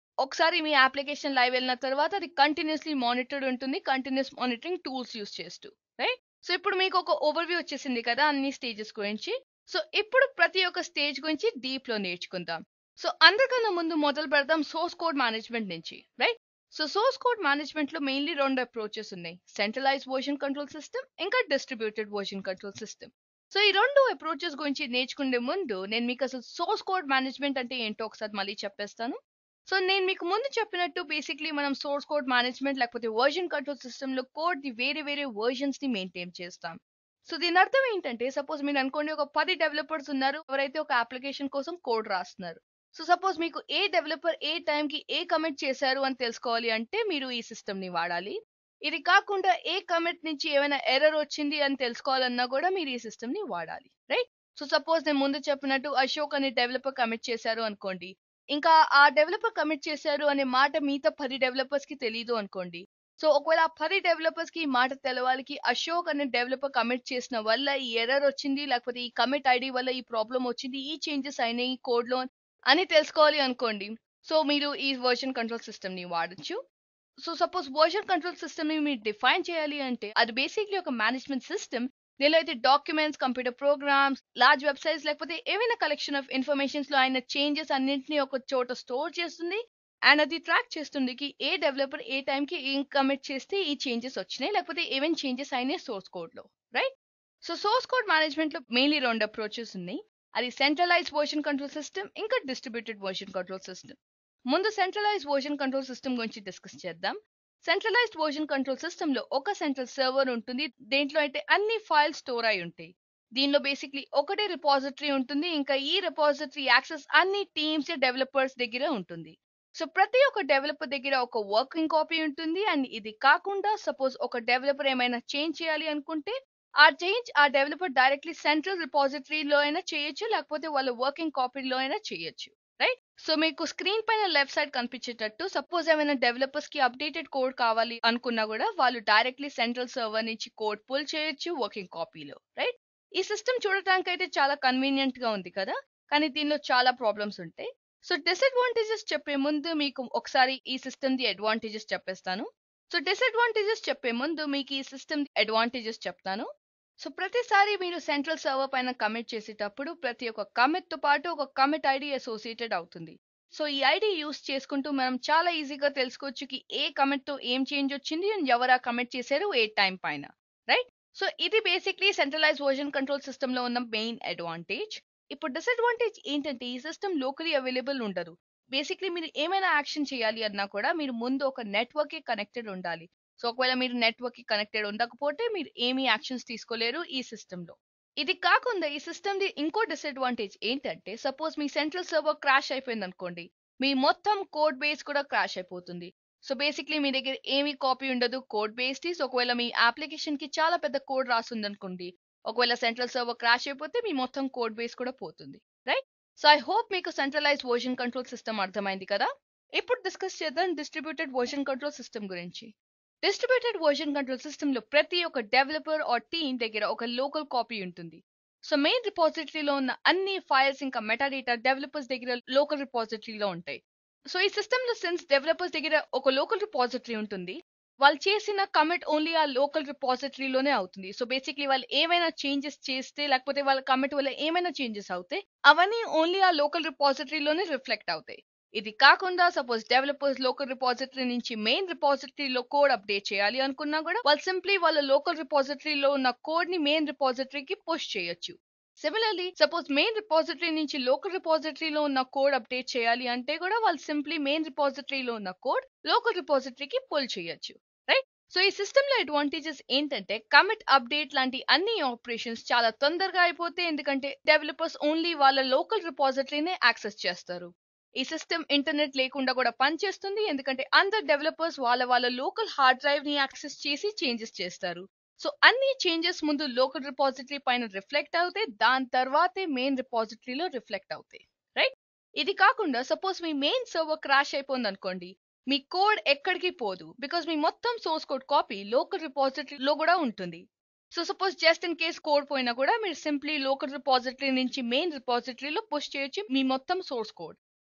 ఒకసారి మీ అప్లికేషన్ లైవ్ వెళ్ళిన తర్వాత అది కంటిన్యూస్లీ మానిటర్డ్ ఉంటుంది, కంటిన్యూస్ మానిటరింగ్ టూల్స్ యూస్ చేస్తూ, రైట్? సో ఇప్పుడు మీకు ఒక ఓవర్వ్యూ వచ్చేసింది కదా అన్ని స్టేజెస్ గురించి. సో ఇప్పుడు ప్రతి ఒక్క స్టేజ్ గురించి డీప్ లో నేర్చుకుందాం. సో అందరికన్నా ముందు మొదలు పెడదాం సోర్స్ కోడ్ మేనేజ్మెంట్ నుంచి, right? So source code management లో మెయిన్లీ 2 అప్రోచెస్ ఉన్నాయి: సెంట్రలైజ్ వర్షన్ కంట్రోల్ సిస్టమ్, ఇంకా distributed version control system. So ఈ 2 అప్రోచెస్ గురించి నేర్చుకునే ముందు నేను మీకు అసలు సోర్స్ కోడ్ మేనేజ్మెంట్ అంటే ఏంటో ఒకసారి మళ్ళీ చెప్పేస్తాను. సో నేను మీకు ముందు చెప్పినట్టు బేసిక్లీ మనం సోర్స్ కోడ్ మేనేజ్మెంట్ లేకపోతే వర్జన్ కంట్రోల్ సిస్టమ్ లో కోడ్ ది వేరే వేరే వర్జన్స్ ని మెయింటైన్ చేస్తాం. సో దీని అర్థం ఏంటంటే, సపోజ్ మీరు అనుకోండి ఒక 10 డెవలపర్స్ ఉన్నారు ఎవరైతే ఒక అప్లికేషన్ కోసం కోడ్ రాస్తున్నారు. సో సపోజ్ మీకు ఏ డెవలపర్ ఏ టైం కి ఏ కమిట్ చేశారు అని తెలుసుకోవాలి అంటే మీరు ఈ సిస్టమ్ ని వాడాలి. ఇది కాకుండా ఏ కమిట్ నుంచి ఏమైనా ఎర్రర్ వచ్చింది అని తెలుసుకోవాలన్నా కూడా మీరు ఈ సిస్టమ్ ని వాడాలి, రైట్? సో సపోజ్ నేను ముందు చెప్పినట్టు అశోక్ అనే డెవలపర్ కమిట్ చేశారు అనుకోండి. ఇంకా ఆ డెవలపర్ కమిట్ చేశారు అనే మాట మిగతా 10 డెవలపర్స్ కి తెలియదు అనుకోండి. సో ఒకవేళ ఆ 10 డెవలపర్స్ కి ఈ మాట తెలవాలికి అశోక్ అనే డెవలపర్ కమిట్ చేసిన వల్ల ఈ ఎర్రర్ వచ్చింది, లేకపోతే ఈ కమిట్ ఐడి వల్ల ఈ ప్రాబ్లం వచ్చింది, ఈ చేంజెస్ అయినాయి కోడ్ లో అని తెలుసుకోవాలి అనుకోండి. సో మీరు ఈ వర్షన్ కంట్రోల్ సిస్టమ్ ని వాడచ్చు. So suppose version control system ని మీరు డిఫైన్ చేయాలి అంటే అది బేసిక్లీ ఒక మేనేజ్మెంట్ సిస్టమ్. దీనిలో అయితే documents, computer programs, large websites లేకపోతే ఏవైనా కలెక్షన్ ఆఫ్ ఇన్ఫర్మేషన్స్ లో అయిన చేంజెస్ అన్నింటినీ ఒక చోట స్టోర్ చేస్తుంది. అండ్ అది ట్రాక్ చేస్తుంది కి ఏ డెవలపర్ ఏ టైం కి ఏం కమిట్ చేస్తే ఈ చేంజెస్ వచ్చినాయి, లేకపోతే ఏమేం చేంజెస్ అయినాయి సోర్స్ కోడ్ లో, right? So source code management లో మెయిన్లీ 2 అప్రోచెస్ ఉన్నాయి. అది సెంట్రలైజ్ వర్షన్ కంట్రోల్ సిస్టమ్, ఇంకా డిస్ట్రిబ్యూటెడ్ వర్షన్ కంట్రోల్ సిస్టమ్. ముందు సెంట్రలైజ్ వర్షన్ కంట్రోల్ సిస్టమ్ గురించి డిస్కస్ చేద్దాం. సెంట్రలైజ్డ్ వర్షన్ కంట్రోల్ సిస్టమ్ లో ఒక సెంట్రల్ సర్వర్ ఉంటుంది. దేంట్లో అయితే అన్ని ఫైల్స్ స్టోర్ అయి ఉంటాయి. దీనిలో బేసిక్లీ ఒకటే రిపాజిటరీ ఉంటుంది. ఇంకా ఈ రిపాజిటరీ యాక్సెస్ అన్ని టీమ్స్ డెవలపర్స్ దగ్గర ఉంటుంది. సో ప్రతి ఒక్క డెవలపర్ దగ్గర ఒక వర్కింగ్ కాపీ ఉంటుంది. అండ్ ఇది కాకుండా సపోజ్ ఒక డెవలపర్ ఏమైనా చేంజ్ చేయాలి అనుకుంటే ఆ చేంజ్ ఆ డెవలపర్ డైరెక్ట్లీ సెంట్రల్ రిపాజిటరీలో అయినా చేయొచ్చు, లేకపోతే వాళ్ళ వర్కింగ్ కాపీలో అయినా చేయొచ్చు, రైట్? సో మీకు స్క్రీన్ పైన లెఫ్ట్ సైడ్ కనిపించేటట్టు సపోజ్ ఏమైనా డెవలపర్స్ కి అప్డేటెడ్ కోడ్ కావాలి అనుకున్నా కూడా వాళ్ళు డైరెక్ట్లీ సెంట్రల్ సర్వర్ నుంచి కోడ్ పుల్ చేయొచ్చు వర్కింగ్ కాపీలో, రైట్? ఈ సిస్టమ్ చూడటానికి అయితే చాలా కన్వీనియంట్ గా ఉంది కదా, కానీ దీనిలో చాలా ప్రాబ్లమ్స్ ఉంటాయి. సో డిసడ్వాంటేజెస్ చెప్పే ముందు మీకు ఒకసారి ఈ సిస్టమ్ ది అడ్వాంటేజెస్ చెప్పేస్తాను. సో డిసడ్వాంటేజెస్ చెప్పే ముందు మీకు ఈ సిస్టమ్ అడ్వాంటేజెస్ చెప్తాను. సో ప్రతిసారి మీరు సెంట్రల్ సర్వర్ పైన కమిట్ చేసేటప్పుడు ప్రతి ఒక్క కమిట్ తో పాటు ఒక కమిట్ ఐడి అసోసియేటెడ్ అవుతుంది. సో ఈ ఐడి యూస్ చేసుకుంటూ మనం చాలా ఈజీగా తెలుసుకోవచ్చు కి ఏ కమిట్ తో ఏం చేంజ్ వచ్చింది అండ్ ఎవరు ఆ కమిట్ చేశారు ఏ టైం పైన, రైట్? సో ఇది basically centralize version control system లో ఉన్న మెయిన్ అడ్వాంటేజ్. ఇప్పుడు డిసడ్వాంటేజ్ ఏంటంటే ఈ సిస్టమ్ లోకలీ అవైలబుల్ ఉండదు. బేసిక్లీ మీరు ఏమైనా యాక్షన్ చేయాలి అన్నా కూడా మీరు ముందు ఒక నెట్వర్క్ కి కనెక్టెడ్ ఉండాలి. సో ఒకవేళ మీరు నెట్వర్క్ కి కనెక్టెడ్ ఉండకపోతే మీరు ఏమీ యాక్షన్స్ తీసుకోలేరు ఈ సిస్టమ్ లో. ఇది కాకుండా ఈ సిస్టమ్ ది ఇంకో డిసడ్వాంటేజ్ ఏంటంటే సపోజ్ మీ సెంట్రల్ సర్వర్ క్రాష్ అయిపోయింది అనుకోండి, మీ మొత్తం కోడ్ బేస్ కూడా క్రాష్ అయిపోతుంది. సో బేసిక్లీ మీ దగ్గర ఏమీ కాపీ ఉండదు కోడ్ బేస్ ది. సో ఒకవేళ మీ అప్లికేషన్ కి చాలా పెద్ద కోడ్ రాస్తుంది అనుకోండి, ఒకవేళ సెంట్రల్ సర్వర్ క్రాష్ అయిపోతే మీ మొత్తం కోడ్ బేస్ కూడా పోతుంది, రైట్? సో ఐ హోప్ మీకు సెంట్రలైజ్ వర్షన్ కంట్రోల్ సిస్టమ్ అర్థమైంది కదా. ఇప్పుడు డిస్కస్ చేద్దాం డిస్ట్రిబ్యూటెడ్ వర్షన్ కంట్రోల్ సిస్టమ్ గురించి. డిస్ట్రిబ్యూటెడ్ వర్షన్ కంట్రోల్ సిస్టమ్ లో ప్రతి ఒక్క డెవలపర్ ఆర్ టీమ్ దగ్గర ఒక లోకల్ కాపీ ఉంటుంది. సో మెయిన్ రిపాజిటరీలో ఉన్న అన్ని ఫైల్స్ ఇంకా మెటాడేటా డెవలపర్స్ దగ్గర లోకల్ రిపాజిటరీలో ఉంటాయి. సో ఈ సిస్టమ్ లో సిన్స్ డెవలపర్స్ దగ్గర ఒక లోకల్ రిపాజిటరీ ఉంటుంది, వాళ్ళు చేసిన కమిట్ ఓన్లీ ఆ లోకల్ రిపాజిటరీలోనే అవుతుంది. సో బేసిక్లీ వాళ్ళు ఏమైనా చేంజెస్ చేస్తే లేకపోతే వాళ్ళ కమిట్ వల్ల ఏమైనా చేంజెస్ అవుతాయి అవన్నీ ఓన్లీ ఆ లోకల్ రిపాజిటరీలోనే రిఫ్లెక్ట్ అవుతాయి. ఇది కాకుండా సపోజ్ డెవలపర్స్ లోకల్ రిపాజిటరీ నుంచి మెయిన్ రిపాజిటరీలో కోడ్ అప్డేట్ చేయాలి అనుకున్నా కూడా వాళ్ళు సింప్లీ వాళ్ళ లోకల్ రిపాజిటరీలో ఉన్న కోడ్ ని మెయిన్ రిపాజిటరీకి పుష్ చేయొచ్చు. సిమిలర్లీ సపోజ్ మెయిన్ రిపాజిటరీ నుంచి లోకల్ రిపాజిటరీలో ఉన్న కోడ్ అప్డేట్ చేయాలి అంటే కూడా వాళ్ళు సింప్లీ మెయిన్ రిపాజిటరీలో ఉన్న కోడ్ లోకల్ రిపాజిటరీకి పుల్ చేయొచ్చు, రైట్? సో ఈ సిస్టమ్ లో అడ్వాంటేజెస్ ఏంటంటే కమిట్ అప్డేట్ లాంటి అన్ని ఆపరేషన్స్ చాలా తొందరగా అయిపోతాయి, ఎందుకంటే డెవలపర్స్ ఓన్లీ వాళ్ళ లోకల్ రిపాజిటరీనే యాక్సెస్ చేస్తారు. ఈ సిస్టమ్ ఇంటర్నెట్ లేకుండా కూడా పనిచేస్తుంది, ఎందుకంటే అందరు డెవలపర్స్ వాళ్ళ వాళ్ళ లోకల్ హార్డ్ డ్రైవ్ ని యాక్సెస్ చేసి చేంజెస్ చేస్తారు. సో అన్ని చేంజెస్ ముందు లోకల్ రిపాజిటరీ పైన రిఫ్లెక్ట్ అవుతాయి, దాని తర్వాతే మెయిన్ రిపాజిటరీలో రిఫ్లెక్ట్ అవుతాయి, రైట్? ఇది కాకుండా సపోజ్ మీ మెయిన్ సర్వర్ క్రాష్ అయిపోయింది అనుకోండి, మీ కోడ్ ఎక్కడికి పోదు, బికాస్ మీ మొత్తం సోర్స్ కోడ్ కాపీ లోకల్ రిపాజిటరీలో కూడా ఉంటుంది. So suppose just in case code పోయినా కూడా మీరు సింప్లీ లోకల్ రిపాజిటరీ నుంచి మెయిన్ రిపాజిటరీలో పుష్ చేయొచ్చు మీ మొత్తం source code.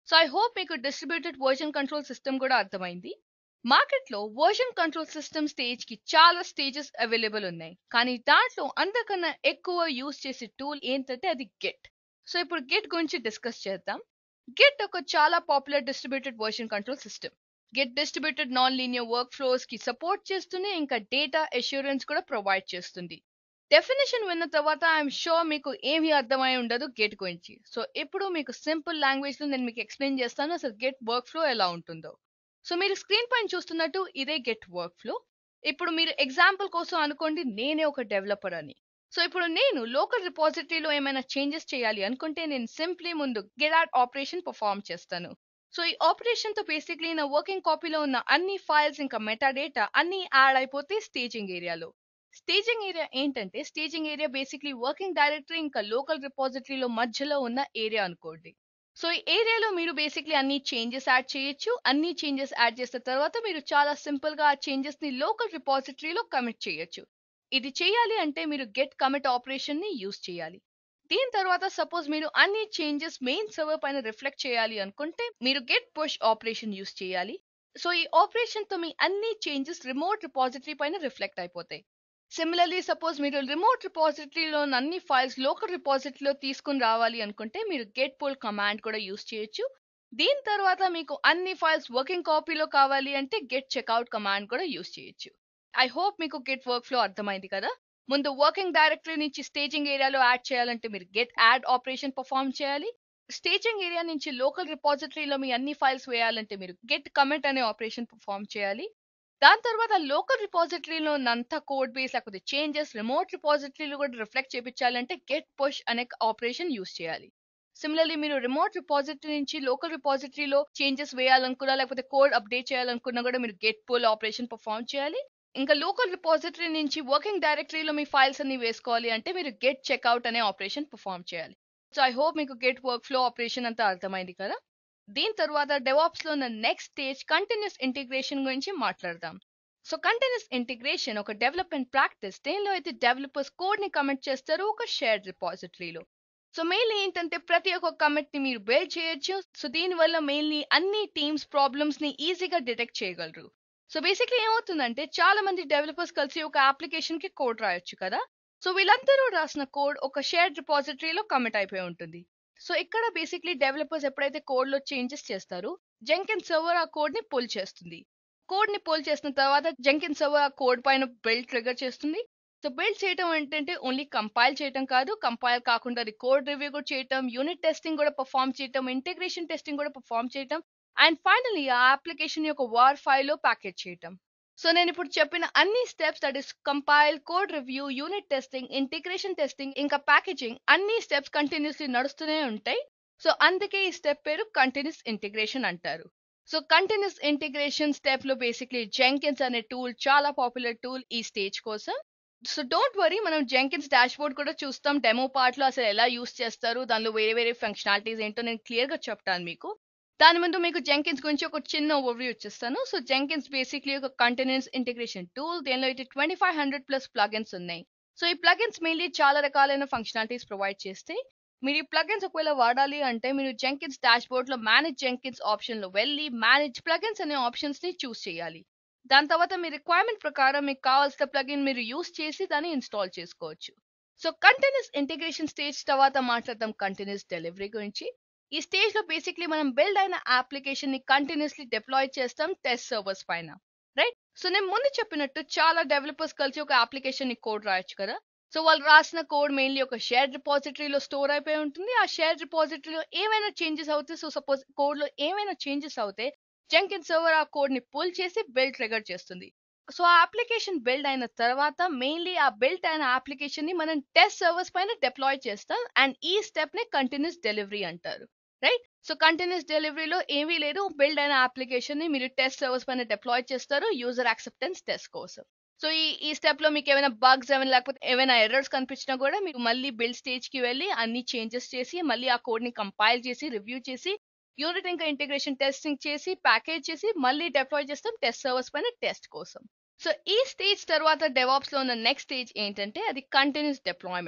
So I hope మీకు డిస్ట్రిబ్యూటెడ్ వర్జన్ కంట్రోల్ సిస్టమ్ కూడా అర్థమైంది. మార్కెట్లో వర్జన్ కంట్రోల్ సిస్టమ్ స్టేజ్ కి చాలా స్టేజెస్ అవైలబుల్ ఉన్నాయి, కానీ దాంట్లో అందరికన్నా ఎక్కువ యూస్ చేసే టూల్ ఏంటంటే అది గిట్. సో ఇప్పుడు గిట్ గురించి డిస్కస్ చేద్దాం. గిట్ ఒక చాలా popular distributed version control system. Git distributed non linear work flows కి సపోర్ట్ చేస్తూనే ఇంకా డేటా అష్యూరెన్స్ కూడా ప్రొవైడ్ చేస్తుంది. డెఫినేషన్ విన్న తర్వాత ఐఎమ్ షూర్ మీకు ఏమీ అర్థమై ఉండదు గిట్ గురించి. సో ఇప్పుడు మీకు సింపుల్ లాంగ్వేజ్ లో నేను మీకు ఎక్స్ప్లెయిన్ చేస్తాను అసలు గిట్ వర్క్ ఫ్లో ఎలా ఉంటుందో. సో మీరు స్క్రీన్ పైన చూస్తున్నట్టు ఇదే గిట్ వర్క్ ఫ్లో. ఇప్పుడు మీరు ఎగ్జాంపుల్ కోసం అనుకోండి నేనే ఒక డెవలపర్ అని. సో ఇప్పుడు నేను లోకల్ రిపాజిటరీలో ఏమైనా చేంజెస్ చేయాలి అనుకుంటే నేను సింప్లీ ముందు గెట్ యాడ్ ఆపరేషన్ పర్ఫార్మ్ చేస్తాను. సో ఈ ఆపరేషన్ తో బేసిక్లీ నా వర్కింగ్ కాపీలో ఉన్న అన్ని ఫైల్స్ ఇంకా మెటా డేటా అన్ని యాడ్ అయిపోతే స్టేజింగ్ ఏరియాలో. స్టేజింగ్ ఏరియా ఏంటంటే staging area basically working directory ఇంకా లోకల్ రిపాజిటరీలో మధ్యలో ఉన్న ఏరియా అనుకోండి. సో ఈ ఏరియాలో మీరు బేసిక్లీ అన్ని చేంజెస్ యాడ్ చేయొచ్చు. అన్ని చేంజెస్ యాడ్ చేసిన తర్వాత మీరు చాలా సింపుల్ గా ఆ చేంజెస్ ని లోకల్ రిపాజిటరీలో కమిట్ చేయొచ్చు. ఇది చేయాలి అంటే మీరు గెట్ కమిట్ ఆపరేషన్ ని యూస్ చేయాలి. దీని తర్వాత సపోజ్ మీరు అన్ని చేంజెస్ మెయిన్ సర్వర్ పైన రిఫ్లెక్ట్ చేయాలి అనుకుంటే మీరు గెట్ పుష్ ఆపరేషన్ యూస్ చేయాలి. సో ఈ ఆపరేషన్ తో మీ అన్ని చేంజెస్ రిమోట్ రిపాజిటరీ పైన రిఫ్లెక్ట్ అయిపోతాయి. సిమిలర్లీ సపోజ్ మీరు రిమోట్ రిపాజిటరీలో అన్ని ఫైల్స్ లోకల్ రిపాజిటరీలో తీసుకుని రావాలి అనుకుంటే మీరు గెట్ పుల్ కమాండ్ కూడా యూస్ చేయొచ్చు. దీని తర్వాత మీకు అన్ని ఫైల్స్ వర్కింగ్ కాపీలో కావాలి అంటే గెట్ చెక్అవుట్ కమాండ్ కూడా యూస్ చేయొచ్చు. ఐ హోప్ మీకు గెట్ వర్క్ ఫ్లో అర్థమైంది కదా. ముందు వర్కింగ్ డైరెక్టరీ నుంచి స్టేజింగ్ ఏరియాలో యాడ్ చేయాలంటే మీరు గెట్ యాడ్ ఆపరేషన్ పర్ఫార్మ్ చేయాలి. స్టేజింగ్ ఏరియా నుంచి లోకల్ రిపాజిటరీలో మీ అన్ని ఫైల్స్ వేయాలంటే మీరు గెట్ కమిట్ అనే ఆపరేషన్ పర్ఫార్మ్ చేయాలి. దాని తర్వాత లోకల్ రిపాజిటరీలో అంత కోడ్ బేస్ లేకపోతే చేంజెస్ రిమోట్ రిపాజిటరీలో కూడా రిఫ్లెక్ట్ చేయించాలంటే గెట్ పుష్ అనే ఆపరేషన్ యూస్ చేయాలి. సిమిలర్లీ మీరు రిమోట్ రిపాజిటరీ నుంచి లోకల్ రిపాజిటరీలో చేంజెస్ వేయాలనుకున్నా లేకపోతే కోడ్ అప్డేట్ చేయాలనుకున్నా కూడా మీరు గెట్ పుల్ ఆపరేషన్ పర్ఫార్మ్ చేయాలి. ఇంకా లోకల్ రిపాజిటరీ నుంచి వర్కింగ్ డైరెక్టరీలో మీ ఫైల్స్ అన్ని వేసుకోవాలి అంటే మీరు గెట్ చెక్అవుట్ అనే ఆపరేషన్ పర్ఫార్మ్ చేయాలి. సో ఐ హోప్ మీకు గెట్ వర్క్ ఫ్లో ఆపరేషన్ అంతా అర్థమైంది కదా. దీని తర్వాత డెవాప్స్ లో ఉన్న నెక్స్ట్ స్టేజ్ కంటిన్యూస్ ఇంటిగ్రేషన్ గురించి మాట్లాడదాం. సో కంటిన్యూస్ ఇంటిగ్రేషన్ ఒక డెవలప్మెంట్ ప్రాక్టీస్. దేనిలో అయితే డెవలపర్స్ కోడ్ ని కమిట్ చేస్తారు ఒక షేర్డ్ రిపాజిటరీలో. సో మెయిన్లీ ఏంటంటే ప్రతి ఒక్క కమిట్ ని మీరు బిల్డ్ చేయొచ్చు. సో దీని వల్ల మెయిన్లీ అన్ని టీమ్స్ ప్రాబ్లమ్స్ ని ఈజీగా డిటెక్ట్ చేయగలరు. సో బేసిక్లీ ఏమవుతుందంటే చాలా మంది డెవలపర్స్ కలిసి ఒక అప్లికేషన్ కి కోడ్ రాయొచ్చు కదా. సో వీళ్ళందరూ రాసిన కోడ్ ఒక షేర్డ్ రిపాజిటరీలో కమిట్ అయిపోయి ఉంటుంది. సో ఇక్కడ బేసిక్లీ డెవలపర్స్ ఎప్పుడైతే కోడ్ లో చేంజెస్ చేస్తారో జెంకిన్స్ సర్వర్ ఆ కోడ్ ని పుల్ చేస్తుంది. కోడ్ ని పుల్ చేసిన తర్వాత జెంకిన్స్ సర్వర్ ఆ కోడ్ పైన బిల్డ్ ట్రిగర్ చేస్తుంది. సో బిల్డ్ చేయడం ఏంటంటే ఓన్లీ కంపైల్ చేయడం కాదు, కంపైల్ కాకుండా అది కోడ్ రివ్యూ కూడా చేయటం, యూనిట్ టెస్టింగ్ కూడా పర్ఫామ్ చేయటం, ఇంటిగ్రేషన్ టెస్టింగ్ కూడా పర్ఫామ్ చేయటం, అండ్ ఫైనల్లీ ఆ అప్లికేషన్ యొక్క వార్ ఫైల్ లో ప్యాకేజ్ చేయటం. సో నేను ఇప్పుడు చెప్పిన అన్ని steps that is compile, code review, unit testing, integration testing ఇంకా ప్యాకేజింగ్ అన్ని స్టెప్స్ కంటిన్యూస్లీ నడుస్తూనే ఉంటాయి. సో అందుకే ఈ స్టెప్ పేరు కంటిన్యూస్ ఇంటిగ్రేషన్ అంటారు. సో కంటిన్యూస్ ఇంటిగ్రేషన్ స్టెప్ లో బేసిక్లీ జెంకిన్స్ అనే టూల్ చాలా పాపులర్ టూల్ ఈ స్టేజ్ కోసం. సో డోంట్ వరీ, మనం జెంకిన్స్ డాష్ బోర్డ్ కూడా చూస్తాం. డెమో పార్ట్ లో అసలు ఎలా యూస్ చేస్తారు, దానిలో వేరే వేరే ఫంక్షనాలిటీస్ ఏంటో నేను క్లియర్ గా చెప్తాను మీకు. దాని ముందు మీకు జెంకిన్స్ గురించి ఒక చిన్న ఓవర్వ్యూ ఇచ్చేస్తాను. సో జెంకిన్స్ బేసిక్లీ ఒక కంటిన్యూస్ ఇంటిగ్రేషన్ టూల్. దీనిలో అయితే 2500+ ప్లగిన్స్ ఉన్నాయి. సో ఈ ప్లగిన్స్ మెయిన్లీ చాలా రకాలైన ఫంక్షనాలిటీస్ ప్రొవైడ్ చేస్తాయి. మీరు ఈ ప్లగిన్స్ ఒకవేళ వాడాలి అంటే మీరు జెంకిన్స్ డాష్ బోర్డ్ లో మేనేజ్ జెంకిన్స్ ఆప్షన్ లో వెళ్ళి మేనేజ్ ప్లగిన్స్ అనే ఆప్షన్స్ ని చూస్ చేయాలి. దాని తర్వాత మీ రిక్వైర్మెంట్ ప్రకారం మీకు కావాల్సిన ప్లగిన్ మీరు యూస్ చేసి దాన్ని ఇన్స్టాల్ చేసుకోవచ్చు. సో కంటిన్యూస్ ఇంటిగ్రేషన్ స్టేజ్ తర్వాత మాట్లాడదాం కంటిన్యూస్ డెలివరీ గురించి. ఈ స్టేజ్ లో బేసిక్లీ మనం బిల్డ్ అయిన అప్లికేషన్ ని కంటిన్యూస్లీ డిప్లాయ్ చేస్తాం టెస్ట్ సర్వర్స్ పైన, రైట్? సో నేను ముందు చెప్పినట్టు చాలా డెవలపర్స్ కలిసి ఒక అప్లికేషన్ ని కోడ్ రాయొచ్చు కదా. సో వాళ్ళు రాసిన కోడ్ మెయిన్లీ ఒక షేర్డ్ రిపాజిటరీలో స్టోర్ అయిపోయి ఉంటుంది. ఆ షేర్డ్ రిపాజిటరీలో ఏమైనా చేంజెస్ అవుతాయి. సో సపోజ్ కోడ్ లో ఏమైనా చేంజెస్ అవుతే జెంకిన్స్ సర్వర్ ఆ కోడ్ ని పుల్ చేసి బిల్డ్ ట్రిగర్ చేస్తుంది. సో ఆ అప్లికేషన్ బిల్డ్ అయిన తర్వాత మెయిన్లీ ఆ బిల్డ్ అయిన అప్లికేషన్ ని మనం టెస్ట్ సర్వర్స్ పైన డిప్లాయ్ చేస్తాం. అండ్ ఈ స్టెప్ ని కంటిన్యూస్ డెలివరీ అంటారు, రైట్? సో కంటిన్యూస్ డెలివరీలో ఏమీ లేదు, బిల్డ్ అయిన అప్లికేషన్ ని మీరు టెస్ట్ సర్వర్స్ పైన డిప్లాయ్ చేస్తారు యూజర్ యాక్సెప్టెన్స్ టెస్ట్ కోసం. సో ఈ స్టెప్ లో మీకు ఏమైనా బగ్స్ ఏమైనా లేకపోతే ఏమైనా ఎర్రర్స్ కనిపించినా కూడా మీకు మళ్ళీ బిల్డ్ స్టేజ్ కి వెళ్ళి అన్ని చేంజెస్ చేసి మళ్ళీ ఆ కోడ్ ని కంపైల్ చేసి రివ్యూ చేసి యూనిట్ ఇంకా ఇంటిగ్రేషన్ టెస్టింగ్ చేసి ప్యాకేజ్ చేసి మళ్ళీ డిప్లాయ్ చేస్తాం టెస్ట్ సర్వర్స్ పైన టెస్ట్ కోసం. సో ఈ స్టేజ్ తర్వాత డెవాప్స్ లో ఉన్న నెక్స్ట్ స్టేజ్ ఏంటంటే అది continuous deployment.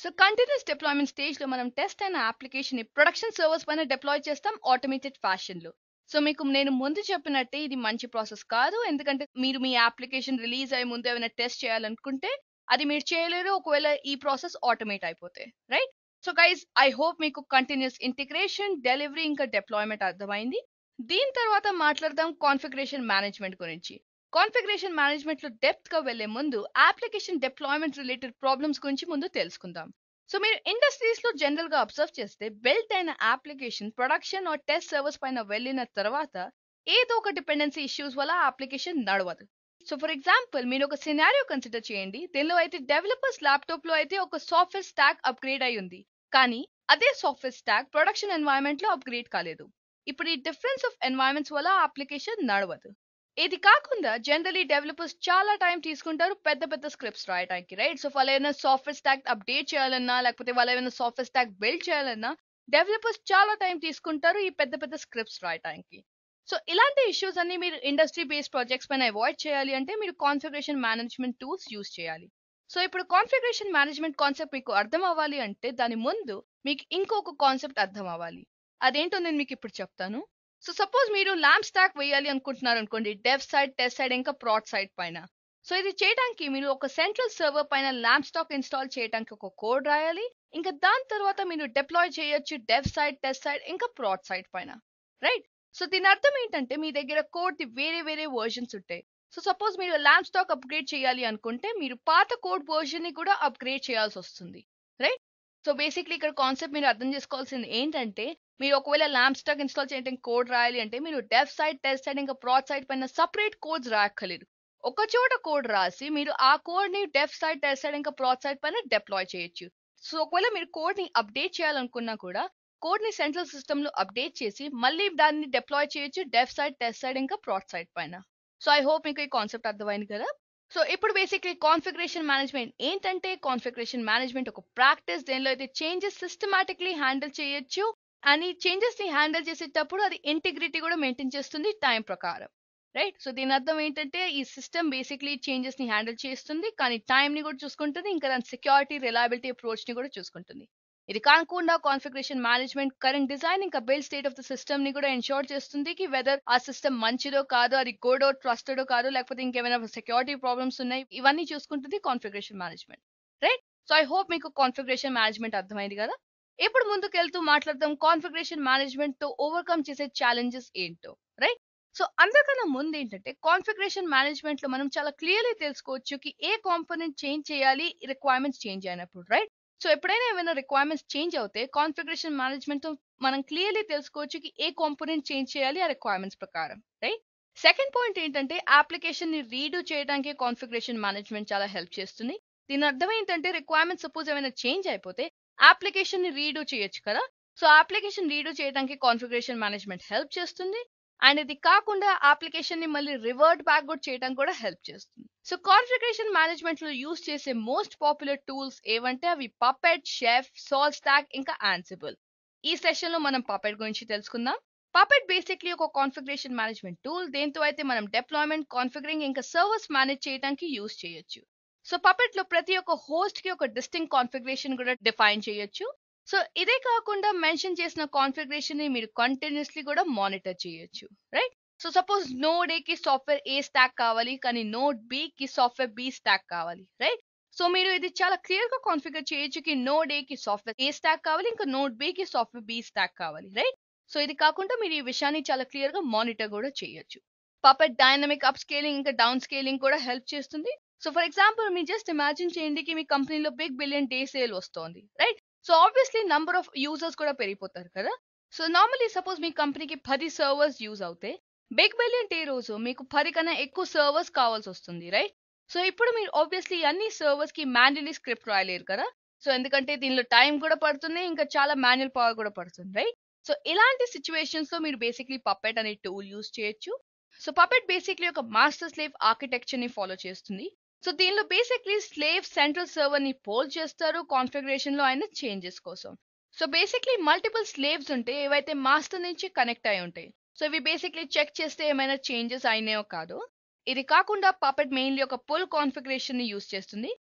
So continuous deployment stage లో మనం టెస్ట్ అయిన అప్లికేషన్ ని ప్రొడక్షన్ సర్వర్స్ పైన డిప్లాయ్ చేస్తాం ఆటోమేటెడ్ ఫ్యాషన్ లో. సో మీకు నేను ముందు చెప్పినట్టే ఇది మంచి ప్రాసెస్ కాదు, ఎందుకంటే మీరు మీ అప్లికేషన్ రిలీజ్ అయ్యే ముందు ఏమైనా టెస్ట్ చేయాలనుకుంటే అది మీరు చేయలేరు ఒకవేళ ఈ ప్రాసెస్ ఆటోమేట్ అయిపోతే, right? So guys, I hope మీకు కంటిన్యూస్ ఇంటిగ్రేషన్, డెలివరీ ఇంకా డిప్లాయ్మెంట్ అర్థమైంది. దీని తర్వాత మాట్లాడదాం కాన్ఫిగరేషన్ మేనేజ్మెంట్ గురించి. కాన్ఫిగరేషన్ మేనేజ్మెంట్ లో డెప్త్ గా వెళ్లే ముందు అప్లికేషన్ డిప్లాయ్మెంట్ రిలేటెడ్ ప్రాబ్లమ్స్ గురించి ముందు తెలుసుకుందాం. సో మీరు ఇండస్ట్రీస్ లో జనరల్ గా అబ్జర్వ్ చేస్తే బిల్ట్ అయిన application production or test servers పైన వెళ్ళిన తర్వాత ఏదో ఒక డిపెండెన్సీ ఇష్యూస్ వల్ల అప్లికేషన్ నడవదు. సో ఫర్ ఎగ్జాంపుల్ మీరు ఒక సినారియో కన్సిడర్ చేయండి. దీనిలో అయితే డెవలపర్స్ ల్యాప్టాప్ లో అయితే ఒక సాఫ్ట్వేర్ స్టాక్ అప్గ్రేడ్ అయి ఉంది, కానీ అదే సాఫ్ట్వేర్ స్టాక్ ప్రొడక్షన్ ఎన్వైరన్మెంట్ లో అప్గ్రేడ్ కాలేదు. ఇప్పుడు ఈ డిఫరెన్స్ ఆఫ్ ఎన్వైరన్మెంట్స్ వల్ల అప్లికేషన్ నడవదు. ఇది కాకుండా జనరలీ డెవలపర్స్ చాలా టైం తీసుకుంటారు పెద్ద పెద్ద స్క్రిప్ట్స్ రాయడానికి, రైట్? సో వాళ్ళు ఏమైనా సాఫ్ట్వేర్ స్టాక్ అప్డేట్ చేయాలన్నా లేకపోతే వాళ్ళు ఏమైనా సాఫ్ట్వేర్ స్టాక్ బిల్డ్ చేయాలన్నా డెవలపర్స్ చాలా టైం తీసుకుంటారు ఈ పెద్ద పెద్ద స్క్రిప్ట్స్ రాయడానికి. సో ఇలాంటి ఇష్యూస్ అన్ని మీరు ఇండస్ట్రీ బేస్డ్ ప్రాజెక్ట్స్ పైన అవాయిడ్ చేయాలి అంటే మీరు కాన్ఫిగరేషన్ మేనేజ్మెంట్ టూల్స్ యూస్ చేయాలి. సో ఇప్పుడు కాన్ఫిగరేషన్ మేనేజ్మెంట్ కాన్సెప్ట్ మీకు అర్థం అవ్వాలి అంటే దాని ముందు మీకు ఇంకొక కాన్సెప్ట్ అర్థం అవ్వాలి. అదేంటో నేను మీకు ఇప్పుడు చెప్తాను. సో సపోజ్ మీరు ల్యాంప్ స్టాక్ వేయాలి అనుకుంటున్నారు అనుకోండి, డెవ్ సైడ్, టెస్ట్ సైడ్ ఇంకా ప్రాడ్ సైడ్ పైన. సో ఇది చేయడానికి మీరు ఒక సెంట్రల్ సర్వర్ పైన ల్యాంప్ స్టాక్ ఇన్స్టాల్ చేయడానికి ఒక కోడ్ రాయాలి. ఇంకా దాని తర్వాత మీరు డిప్లాయ్ చేయొచ్చు డెవ్ సైడ్, టెస్ట్ సైడ్ ఇంకా ప్రాడ్ సైడ్ పైన, రైట్? సో దీని అర్థం ఏంటంటే మీ దగ్గర కోడ్ వేరే వేరే వర్జన్స్ ఉంటాయి. సో సపోజ్ మీరు ల్యాంప్ స్టాక్ అప్గ్రేడ్ చేయాలి అనుకుంటే మీరు పాత కోడ్ వర్జన్ ని కూడా అప్గ్రేడ్ చేయాల్సి వస్తుంది, రైట్? సో బేసిక్లీ ఇక్కడ కాన్సెప్ట్ మీరు అర్థం చేసుకోవాల్సింది ఏంటంటే మీరు ఒకవేళ ల్యాంప్ స్టాక్ ఇన్స్టాల్ చేయడానికి కోడ్ రాయాలి అంటే మీరు డెవ్ సైడ్, టెస్ట్ సైడ్ ఇంకా ప్రాడ్ సైడ్ పైన సపరేట్ కోడ్స్ రాయక్కర్లేదు. ఒక చోట కోడ్ రాసి మీరు ఆ కోడ్ ని డెవ్ సైడ్, టెస్ట్ సైడ్ ఇంకా ప్రాడ్ సైడ్ పైన డిప్లాయ్ చేయొచ్చు. సో ఒకవేళ మీరు కోడ్ ని అప్డేట్ చేయాలనుకున్నా కూడా కోడ్ ని సెంట్రల్ సిస్టమ్ లో అప్డేట్ చేసి మళ్ళీ దాన్ని డిప్లాయ్ చేయొచ్చు డెవ్ సైడ్, టెస్ట్ సైడ్ ఇంకా ప్రాడ్ సైడ్ పైన. సో ఐ హోప్ మీకు ఈ కాన్సెప్ట్ అర్థమైంది కదా. సో ఇప్పుడు బేసిక్లీ కాన్ఫిగరేషన్ మేనేజ్మెంట్ ఏంటంటే కాన్ఫిగరేషన్ మేనేజ్మెంట్ ఒక ప్రాక్టీస్, దేనిలో అయితే చేంజెస్ సిస్టమాటిక్లీ హ్యాండిల్ చేయొచ్చు అండ్ ఈ చేంజెస్ ని హ్యాండిల్ చేసేటప్పుడు అది ఇంటిగ్రిటీ కూడా మెయింటైన్ చేస్తుంది టైం ప్రకారం, రైట్? సో దీని అర్థం ఏంటంటే ఈ సిస్టమ్ బేసిక్లీ చేంజెస్ ని హ్యాండిల్ చేస్తుంది కానీ టైం ని కూడా చూసుకుంటుంది, ఇంకా దాని సెక్యూరిటీ, రిలయబిలిటీ అప్రోచ్ ని కూడా చూసుకుంటుంది. ఇది కాకుండా కాన్ఫిగరేషన్ మేనేజ్మెంట్ కరెంట్ డిజైన్ ఇంకా build state of the system ని కూడా ఎన్షూర్ చేస్తుంది కి వెదర్ ఆ సిస్టమ్ మంచిదో కాదో, అది గుడ్ ఆర్ ట్రస్టెడో కాదో, లేకపోతే ఇంకేమైనా సెక్యూరిటీ ప్రాబ్లమ్స్ ఉన్నాయి, ఇవన్నీ చూసుకుంటుంది configuration management, right? So I hope మీకు కాన్ఫిగరేషన్ మేనేజ్మెంట్ అర్థమైంది కదా. ఇప్పుడు ముందుకెళ్తూ మాట్లాడదాం కాన్ఫిగరేషన్ మేనేజ్మెంట్ తో ఓవర్కమ్ చేసే ఛాలెంజెస్ ఏంటో, రైట్? సో అందరికన్నా ముందు ఏంటంటే కాన్ఫిగరేషన్ మేనేజ్మెంట్ లో మనం చాలా క్లియర్లీ తెలుసుకోవచ్చు కి ఏ కాంపోనెంట్ చేంజ్ చేయాలి రిక్వైర్మెంట్స్ చేంజ్ అయినప్పుడు, రైట్? సో ఎప్పుడైనా ఏమైనా రిక్వైర్మెంట్స్ చేంజ్ అవుతే కాన్ఫిగరేషన్ మేనేజ్మెంట్ తో మనం క్లియర్లీ తెలుసుకోవచ్చు కి ఏ కాంపోనెంట్ చేంజ్ చేయాలి ఆ రిక్వైర్మెంట్స్ ప్రకారం, రైట్? సెకండ్ పాయింట్ ఏంటంటే అప్లికేషన్ ని రీడూ చేయడానికి కాన్ఫిగరేషన్ మేనేజ్మెంట్ చాలా హెల్ప్ చేస్తుంది. దీని అర్థం ఏంటంటే రిక్వైర్మెంట్ సపోజ్ ఏమైనా చేంజ్ అయిపోతే అప్లికేషన్ ని రీడూ చేయొచ్చు కదా. సో అప్లికేషన్ రీడూ చేయడానికి కాన్ఫిగరేషన్ మేనేజ్మెంట్ హెల్ప్ చేస్తుంది అండ్ ఇది కాకుండా అప్లికేషన్ ని మళ్ళీ రివర్ట్ బ్యాక్ కూడా చేయడానికి కూడా హెల్ప్ చేస్తుంది. సో కాన్ఫిగరేషన్ మేనేజ్మెంట్ లో యూస్ చేసే మోస్ట్ పాపులర్ టూల్స్ ఏవంటే అవి పపెట్, షెఫ్, సాల్ట్ స్టాక్ ఇంకా ఆన్సిబుల్. ఈ సెషన్ లో మనం పపెట్ గురించి తెలుసుకుందాం. పపెట్ బేసిక్లీ ఒక కాన్ఫిగరేషన్ మేనేజ్మెంట్ టూల్, దేంతో అయితే మనం డిప్లాయ్మెంట్, కాన్ఫిగరింగ్ ఇంకా సర్వర్స్ మేనేజ్ చేయడానికి యూస్ చేయొచ్చు. సో పపెట్ లో ప్రతి ఒక్క హోస్ట్ కి ఒక డిస్టింక్ట్ కాన్ఫిగరేషన్ కూడా డిఫైన్ చేయొచ్చు. సో ఇదే కాకుండా మెన్షన్ చేసిన కాన్ఫిగరేషన్ ని మీరు కంటిన్యూస్లీ కూడా మానిటర్ చేయొచ్చు, right? So suppose node A కి సాఫ్ట్వేర్ ఏ స్టాక్ కావాలి కానీ నోడ్ బి కి సాఫ్ట్వేర్ బి స్టాక్ కావాలి, రైట్? సో మీరు ఇది చాలా క్లియర్ గా కాన్ఫిగర్ చేయొచ్చు కి నోడ్ ఏ కి సాఫ్ట్వేర్ ఏ స్టాక్ కావాలి ఇంకా నోడ్ బి కి సాఫ్ట్వేర్ బి స్టాక్ కావాలి, రైట్? సో ఇది కాకుండా మీరు ఈ విషయాన్ని చాలా క్లియర్ గా మానిటర్ కూడా చేయొచ్చు. పపెట్ డైనమిక్ అప్ స్కేలింగ్ ఇంకా డౌన్ స్కేలింగ్ కూడా హెల్ప్ చేస్తుంది. సో ఫర్ ఎగ్జాంపుల్ మీరు జస్ట్ ఇమాజిన్ చేయండి కి మీ కంపెనీలో బిగ్ బిలియన్ డే సేల్ వస్తోంది, right? So obviously number of users కూడా పెరిగిపోతారు కదా. సో నార్మలీ సపోజ్ మీ కంపెనీకి 10 సర్వర్స్ యూజ్ అవుతాయి, బిగ్ బిలియన్ డే రోజు మీకు 10 కన్నా ఎక్కువ సర్వర్స్ కావాల్సి వస్తుంది, రైట్? సో ఇప్పుడు మీరు ఆబ్వియస్లీ అన్ని సర్వర్స్ కి మాన్యువల్లీ స్క్రిప్ట్ రాయలేరు కదా. సో ఎందుకంటే దీనిలో టైం కూడా పడుతుంది ఇంకా చాలా మాన్యువల్ పవర్ కూడా పడుతుంది, రైట్? సో ఇలాంటి సిచ్యువేషన్స్ లో మీరు బేసిక్లీ పపెట్ అనే టూల్ యూజ్ చేయొచ్చు. సో పపెట్ బేసిక్లీ ఒక మాస్టర్ స్లేవ్ ఆర్కిటెక్చర్ ని ఫాలో చేస్తుంది. సో దీనిలో బేసిక్లీ స్లేవ్ సెంట్రల్ సర్వర్ ని పోల్ చేస్తారు కాన్ఫిగరేషన్ లో అయిన చేంజెస్ కోసం. సో బేసిక్లీ మల్టిపుల్ స్లేవ్స్ ఉంటాయి ఏవైతే మాస్టర్ నుంచి కనెక్ట్ అయి ఉంటాయి. సో ఇవి బేసిక్లీ చెక్ చేస్తే ఏమైనా చేంజెస్ అయినాయో కాదో. ఇది కాకుండా పపెట్ మెయిన్లీ ఒక పుల్ కాన్ఫిగరేషన్ ని యూస్ చేస్తుంది.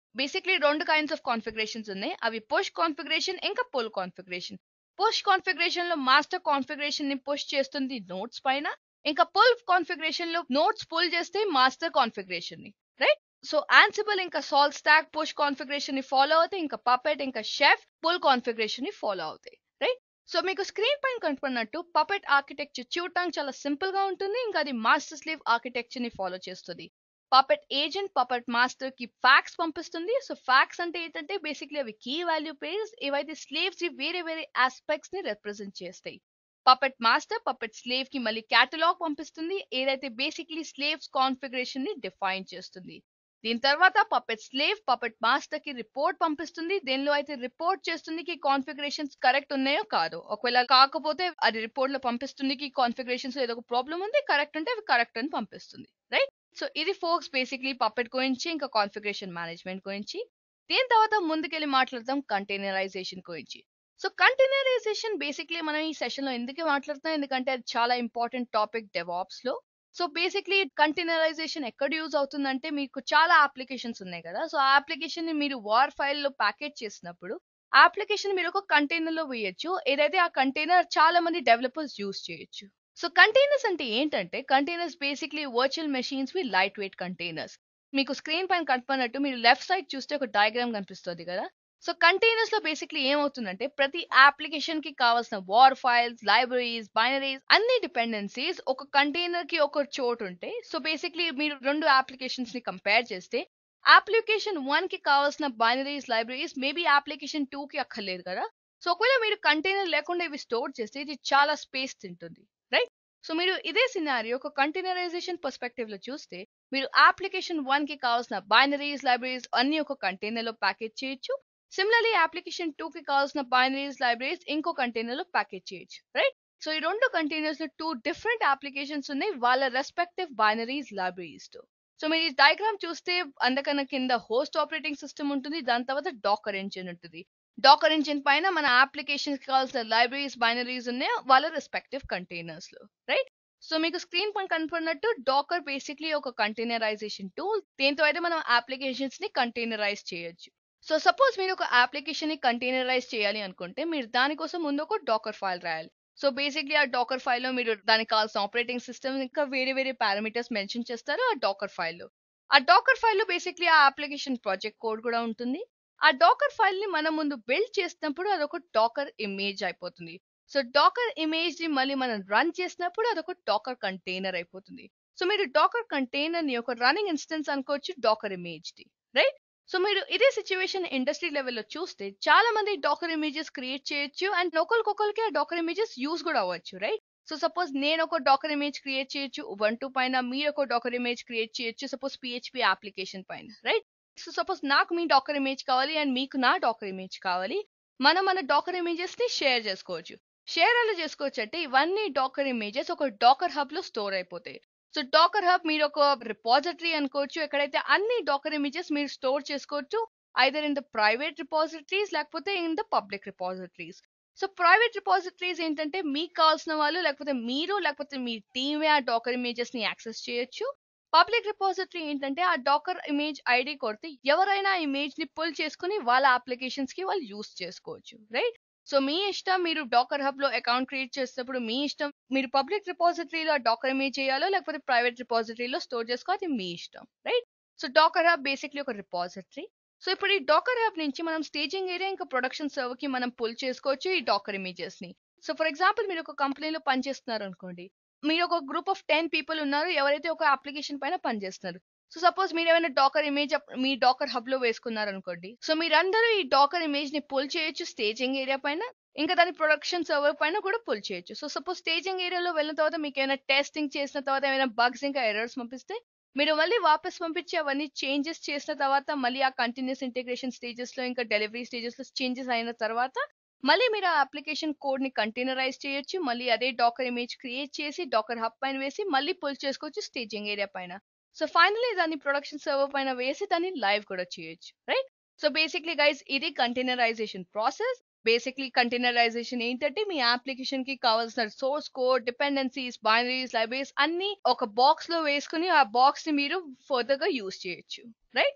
బేసిక్లీ రెండు కైండ్స్ ఆఫ్ కాన్ఫిగరేషన్స్ ఉన్నాయి. అవి పుష్ కాన్ఫిగరేషన్ ఇంకా పుల్ కాన్ఫిగరేషన్. పుష్ కాన్ఫిగరేషన్ లో మాస్టర్ కాన్ఫిగరేషన్ ని పుష్ చేస్తుంది నోట్స్ పైన, ఇంకా పుల్ కాన్ఫిగరేషన్ లో నోట్స్ పుల్ చేస్తే మాస్టర్ కాన్ఫిగరేషన్ ని, రైట్? సో ఆన్సిబుల్ ఇంకా సాల్ట్ స్టాక్ పుష్ కాన్ఫిగరేషన్ ని ఫాలో అవుతాయి, ఇంకా పపెట్ ఇంకా షెఫ్ పుల్ కాన్ఫిగరేషన్ ని ఫాలో అవుతాయి, రైట్? సో మీకు స్క్రీన్ పైన కనపడినట్టు పపెట్ ఆర్కిటెక్చర్ చూడటానికి చాలా సింపుల్ గా ఉంటుంది, ఇంకా అది మాస్టర్ స్లేవ్ ఆర్కిటెక్చర్ ని ఫాలో చేస్తుంది. పపెట్ ఏజెంట్ పపెట్ మాస్టర్ కి ఫ్యాక్స్ పంపిస్తుంది. సో ఫ్యాక్స్ అంటే ఏంటంటే బేసిక్లీ అవి కీ వాల్యూ పేర్స్, ఏవైతే స్లేవ్స్ వేరే వేరే ఆస్పెక్ట్స్ ని రిప్రజెంట్ చేస్తాయి. పపెట్ మాస్టర్ పపెట్ స్లేవ్ కి మళ్ళీ క్యాటలాగ్ పంపిస్తుంది, ఏదైతే బేసిక్లీ స్లేవ్స్ కాన్ఫిగరేషన్ ని డిఫైన్ చేస్తుంది. దీని తర్వాత పపెట్ స్లేవ్ పపెట్ మాస్టర్ కి రిపోర్ట్ పంపిస్తుంది, దేనిలో అయితే రిపోర్ట్ చేస్తుంది కి కాన్ఫిగరేషన్స్ కరెక్ట్ ఉన్నాయో కాదో. ఒకవేళ కాకపోతే అది రిపోర్ట్ లో పంపిస్తుంది కి కాన్ఫిగరేషన్స్ ఏదో ఒక ప్రాబ్లం ఉంది, కరెక్ట్ అంటే అవి కరెక్ట్ అని పంపిస్తుంది, రైట్? సో ఇది ఫోక్స్ బేసిక్లీ పపెట్ గురించి ఇంకా కాన్ఫిగరేషన్ మేనేజ్మెంట్ గురించి. దీని తర్వాత ముందుకెళ్ళి మాట్లాడతాం కంటైనరైజేషన్ గురించి. సో కంటైనరైజేషన్ బేసిక్లీ మనం ఈ సెషన్ లో ఎందుకు మాట్లాడుతాం, ఎందుకంటే అది చాలా ఇంపార్టెంట్ టాపిక్ డెవాప్స్ లో. సో బేసిక్లీ కంటైనరైజేషన్ ఎక్కడ యూజ్ అవుతుందంటే, మీకు చాలా అప్లికేషన్స్ ఉన్నాయి కదా, సో ఆ అప్లికేషన్ ని మీరు వార్ ఫైల్ లో ప్యాకేజ్ చేసినప్పుడు ఆ అప్లికేషన్ మీరు ఒక కంటైనర్ లో వేయొచ్చు, ఏదైతే ఆ కంటైనర్ చాలా మంది డెవలపర్స్ యూజ్ చేయొచ్చు. సో కంటైనర్స్ అంటే ఏంటంటే, కంటైనర్స్ బేసిక్లీ వర్చువల్ మెషిన్స్ వి లైట్ వెయిట్ కంటైనర్స్. మీకు స్క్రీన్ పైన కనపడినట్టు మీరు లెఫ్ట్ సైడ్ చూస్తే ఒక డయాగ్రామ్ కనిపిస్తుంది కదా. సో కంటైనర్స్ లో బేసిక్లీ ఏమవుతుందంటే, ప్రతి అప్లికేషన్ కి కావాల్సిన వార్ ఫైల్స్, లైబ్రరీస్, బైనరీస్ అన్ని డిపెండెన్సీస్ ఒక కంటైనర్ కి ఒక చోటు ఉంటాయి. సో బేసిక్లీ మీరు రెండు అప్లికేషన్స్ ని కంపేర్ చేస్తే, అప్లికేషన్ 1 కి కావాల్సిన బైనరీస్, లైబ్రరీస్ మేబీ అప్లికేషన్ 2 కి అక్కర్లేదు కదా. సో ఒకవేళ మీరు కంటైనర్ లేకుండా ఇవి స్టోర్ చేస్తే ఇది చాలా స్పేస్ తింటుంది, రైట్? సో మీరు ఇదే సినారియో ఒక కంటైనరైజేషన్ పర్స్పెక్టివ్ లో చూస్తే, మీరు అప్లికేషన్ 1 కి కావాల్సిన బైనరీస్, లైబ్రరీస్ అన్ని ఒక కంటైనర్ లో ప్యాకేజ్ చేయొచ్చు. సిమిలర్లీ అప్లికేషన్ 2 కి కావాల్సిన బైనరీస్, లైబ్రరీస్ ఇంకో కంటైనర్ లో ప్యాకేజ్ చేయొచ్చు, రైట్? సో ఈ రెండు కంటైనర్స్ లో 2 డిఫరెంట్ అప్లికేషన్స్ ఉన్నాయి వాళ్ళ రెస్పెక్టివ్ బైనరీస్, లైబ్రరీస్ తో. సో మీరు ఈ డయాగ్రామ్ చూస్తే అందుకన్నా కింద హోస్ట్ ఆపరేటింగ్ సిస్టమ్ ఉంటుంది, దాని తర్వాత డాకర్ ఇంజిన్ ఉంటుంది. డాకర్ ఇంజిన్ పైన మన అప్లికేషన్ కావాల్సిన లైబ్రరీస్, బైనరీస్ ఉన్నాయి వాళ్ళ రెస్పెక్టివ్ కంటైనర్స్ లో, రైట్? సో మీకు స్క్రీన్ పైన కనపడినట్టు డాకర్ బేసిక్లీ ఒక కంటైనరైజేషన్ టూల్, దీంతో అయితే మనం అప్లికేషన్స్ ని కంటైనరైజ్ చేయొచ్చు. సో సపోజ్ మీరు ఒక అప్లికేషన్ ని కంటైనరైజ్ చేయాలి అనుకుంటే, మీరు దానికోసం ముందు ఒక డాకర్ ఫైల్ రాయాలి. సో బేసిక్లీ ఆ డాకర్ ఫైల్ లో మీరు దానికి కావాల్సిన ఆపరేటింగ్ సిస్టమ్ ఇంకా వేరే వేరే పారామీటర్స్ మెన్షన్ చేస్తారు ఆ డాకర్ ఫైల్ లో. ఆ డాకర్ ఫైల్ లో బేసిక్లీ ఆ అప్లికేషన్ ప్రాజెక్ట్ కోడ్ కూడా ఉంటుంది. ఆ డాకర్ ఫైల్ ని మనం ముందు బిల్డ్ చేసినప్పుడు అదొక డాకర్ ఇమేజ్ అయిపోతుంది. సో డాకర్ ఇమేజ్ ని మళ్ళీ మనం రన్ చేసినప్పుడు అదొక డాకర్ కంటైనర్ అయిపోతుంది. సో మీరు డాకర్ కంటైనర్ ని ఒక రన్నింగ్ ఇన్స్టెన్స్ అనుకోవచ్చు డాకర్ ఇమేజ్ ది, రైట్? సో మీరు ఇదే సిచ్యువేషన్ ఇండస్ట్రీ లెవెల్లో చూస్తే చాలా మంది డాకర్ ఇమేజెస్ క్రియేట్ చేయొచ్చు, అండ్ ఒకరికొకరికి ఆ డాకర్ ఇమేజెస్ యూస్ కూడా అవ్వచ్చు, రైట్? సో సపోజ్ నేను ఒక డాకర్ ఇమేజ్ క్రియేట్ చేయొచ్చు Ubuntu పైన, మీరు ఒక డాకర్ ఇమేజ్ క్రియేట్ చేయొచ్చు సపోజ్ PHP అప్లికేషన్ పైన, రైట్? సో సపోజ్ నాకు మీ డాకర్ ఇమేజ్ కావాలి అండ్ మీకు నా డాకర్ ఇమేజ్ కావాలి, మనం మన డాకర్ ఇమేజెస్ ని షేర్ చేసుకోవచ్చు. షేర్ ఎలా చేసుకోవచ్చు అంటే, ఇవన్నీ డాకర్ ఇమేజెస్ ఒక డాకర్ హబ్ లో స్టోర్ అయిపోతాయి. సో డాకర్ హబ్ మీరు ఒక రిపాజిటరీ అనుకోవచ్చు, ఎక్కడైతే అన్ని డాకర్ ఇమేజెస్ మీరు స్టోర్ చేసుకోవచ్చు, either in the private repositories లేకపోతే in the public repositories. So private repositories ఏంటంటే, మీకు కావాల్సిన వాళ్ళు లేకపోతే మీరు లేకపోతే మీ టీమే ఆ డాకర్ ఇమేజెస్ ని యాక్సెస్ చేయొచ్చు. పబ్లిక్ రిపాజిటరీ ఏంటంటే, ఆ డాకర్ ఇమేజ్ ఐడి కొడితే ఎవరైనా ఇమేజ్ ని పుల్ చేసుకుని వాళ్ళ అప్లికేషన్స్ కి వాళ్ళు యూస్ చేసుకోవచ్చు, రైట్? సో మీ ఇష్టం, మీరు డాకర్ హబ్ లో అకౌంట్ క్రియేట్ చేసేటప్పుడు మీ ఇష్టం, మీరు పబ్లిక్ రిపాజిటరీలో డాకర్ ఇమేజ్ చేయాలో లేకపోతే ప్రైవేట్ రిపాజిటరీలో స్టోర్ చేసుకో, అది మీ ఇష్టం, right? So Docker Hub basically ఒక రిపాజిటరీ. సో ఇప్పుడు ఈ డాకర్ హబ్ నుంచి మనం స్టేజింగ్ ఏరియా ఇంకా ప్రొడక్షన్ సర్వర్ కి మనం పుల్ చేసుకోవచ్చు ఈ డాకర్ ఇమేజెస్ ని. సో ఫర్ ఎగ్జాంపుల్ మీరు ఒక కంపెనీలో పనిచేస్తున్నారు అనుకోండి, మీరు ఒక గ్రూప్ ఆఫ్ 10 పీపుల్ ఉన్నారు ఎవరైతే ఒక అప్లికేషన్ పైన పనిచేస్తున్నారు. సో సపోజ్ మీరు ఏమైనా డాకర్ ఇమేజ్ మీ డాకర్ హబ్ లో వేసుకున్నారు అనుకోండి, సో మీరందరూ ఈ డాకర్ ఇమేజ్ ని పుల్ చేయొచ్చు స్టేజింగ్ ఏరియా పైన, ఇంకా దాని ప్రొడక్షన్ సర్వర్ పైన కూడా పుల్ చేయొచ్చు. సో సపోజ్ స్టేజింగ్ ఏరియాలో వెళ్ళిన తర్వాత మీకు ఏమైనా టెస్టింగ్ చేసిన తర్వాత ఏమైనా బగ్స్ ఇంకా ఎర్రర్స్ పంపిస్తే, మీరు మళ్ళీ వాపస్ పంపించి అవన్నీ చేంజెస్ చేసిన తర్వాత మళ్ళీ ఆ కంటిన్యూస్ ఇంటిగ్రేషన్ స్టేజెస్ లో ఇంకా డెలివరీ స్టేజెస్ లో చేంజెస్ అయిన తర్వాత మళ్ళీ మీరు ఆ అప్లికేషన్ కోడ్ ని కంటైనరైజ్ చేయొచ్చు, మళ్ళీ అదే డాకర్ ఇమేజ్ క్రియేట్ చేసి డాకర్ హబ్ పైన వేసి మళ్ళీ పుల్ చేసుకోవచ్చు స్టేజింగ్ ఏరియా పైన. సో ఫైనలీ దాన్ని ప్రొడక్షన్ సర్వర్ పైన వేసి దాన్ని లైవ్ కూడా చేయొచ్చు, రైట్? సో బేసిక్లీ గైస్ ఇది కంటైనరైజేషన్ ప్రాసెస్. బేసిక్లీ కంటైనరైజేషన్ ఏంటంటే, మీ అప్లికేషన్ కి కావాల్సిన source code, dependencies, binaries, libraries అన్ని ఒక బాక్స్ లో వేసుకుని ఆ బాక్స్ ని మీరు ఫర్దర్ గా యూస్ చేయొచ్చు, రైట్?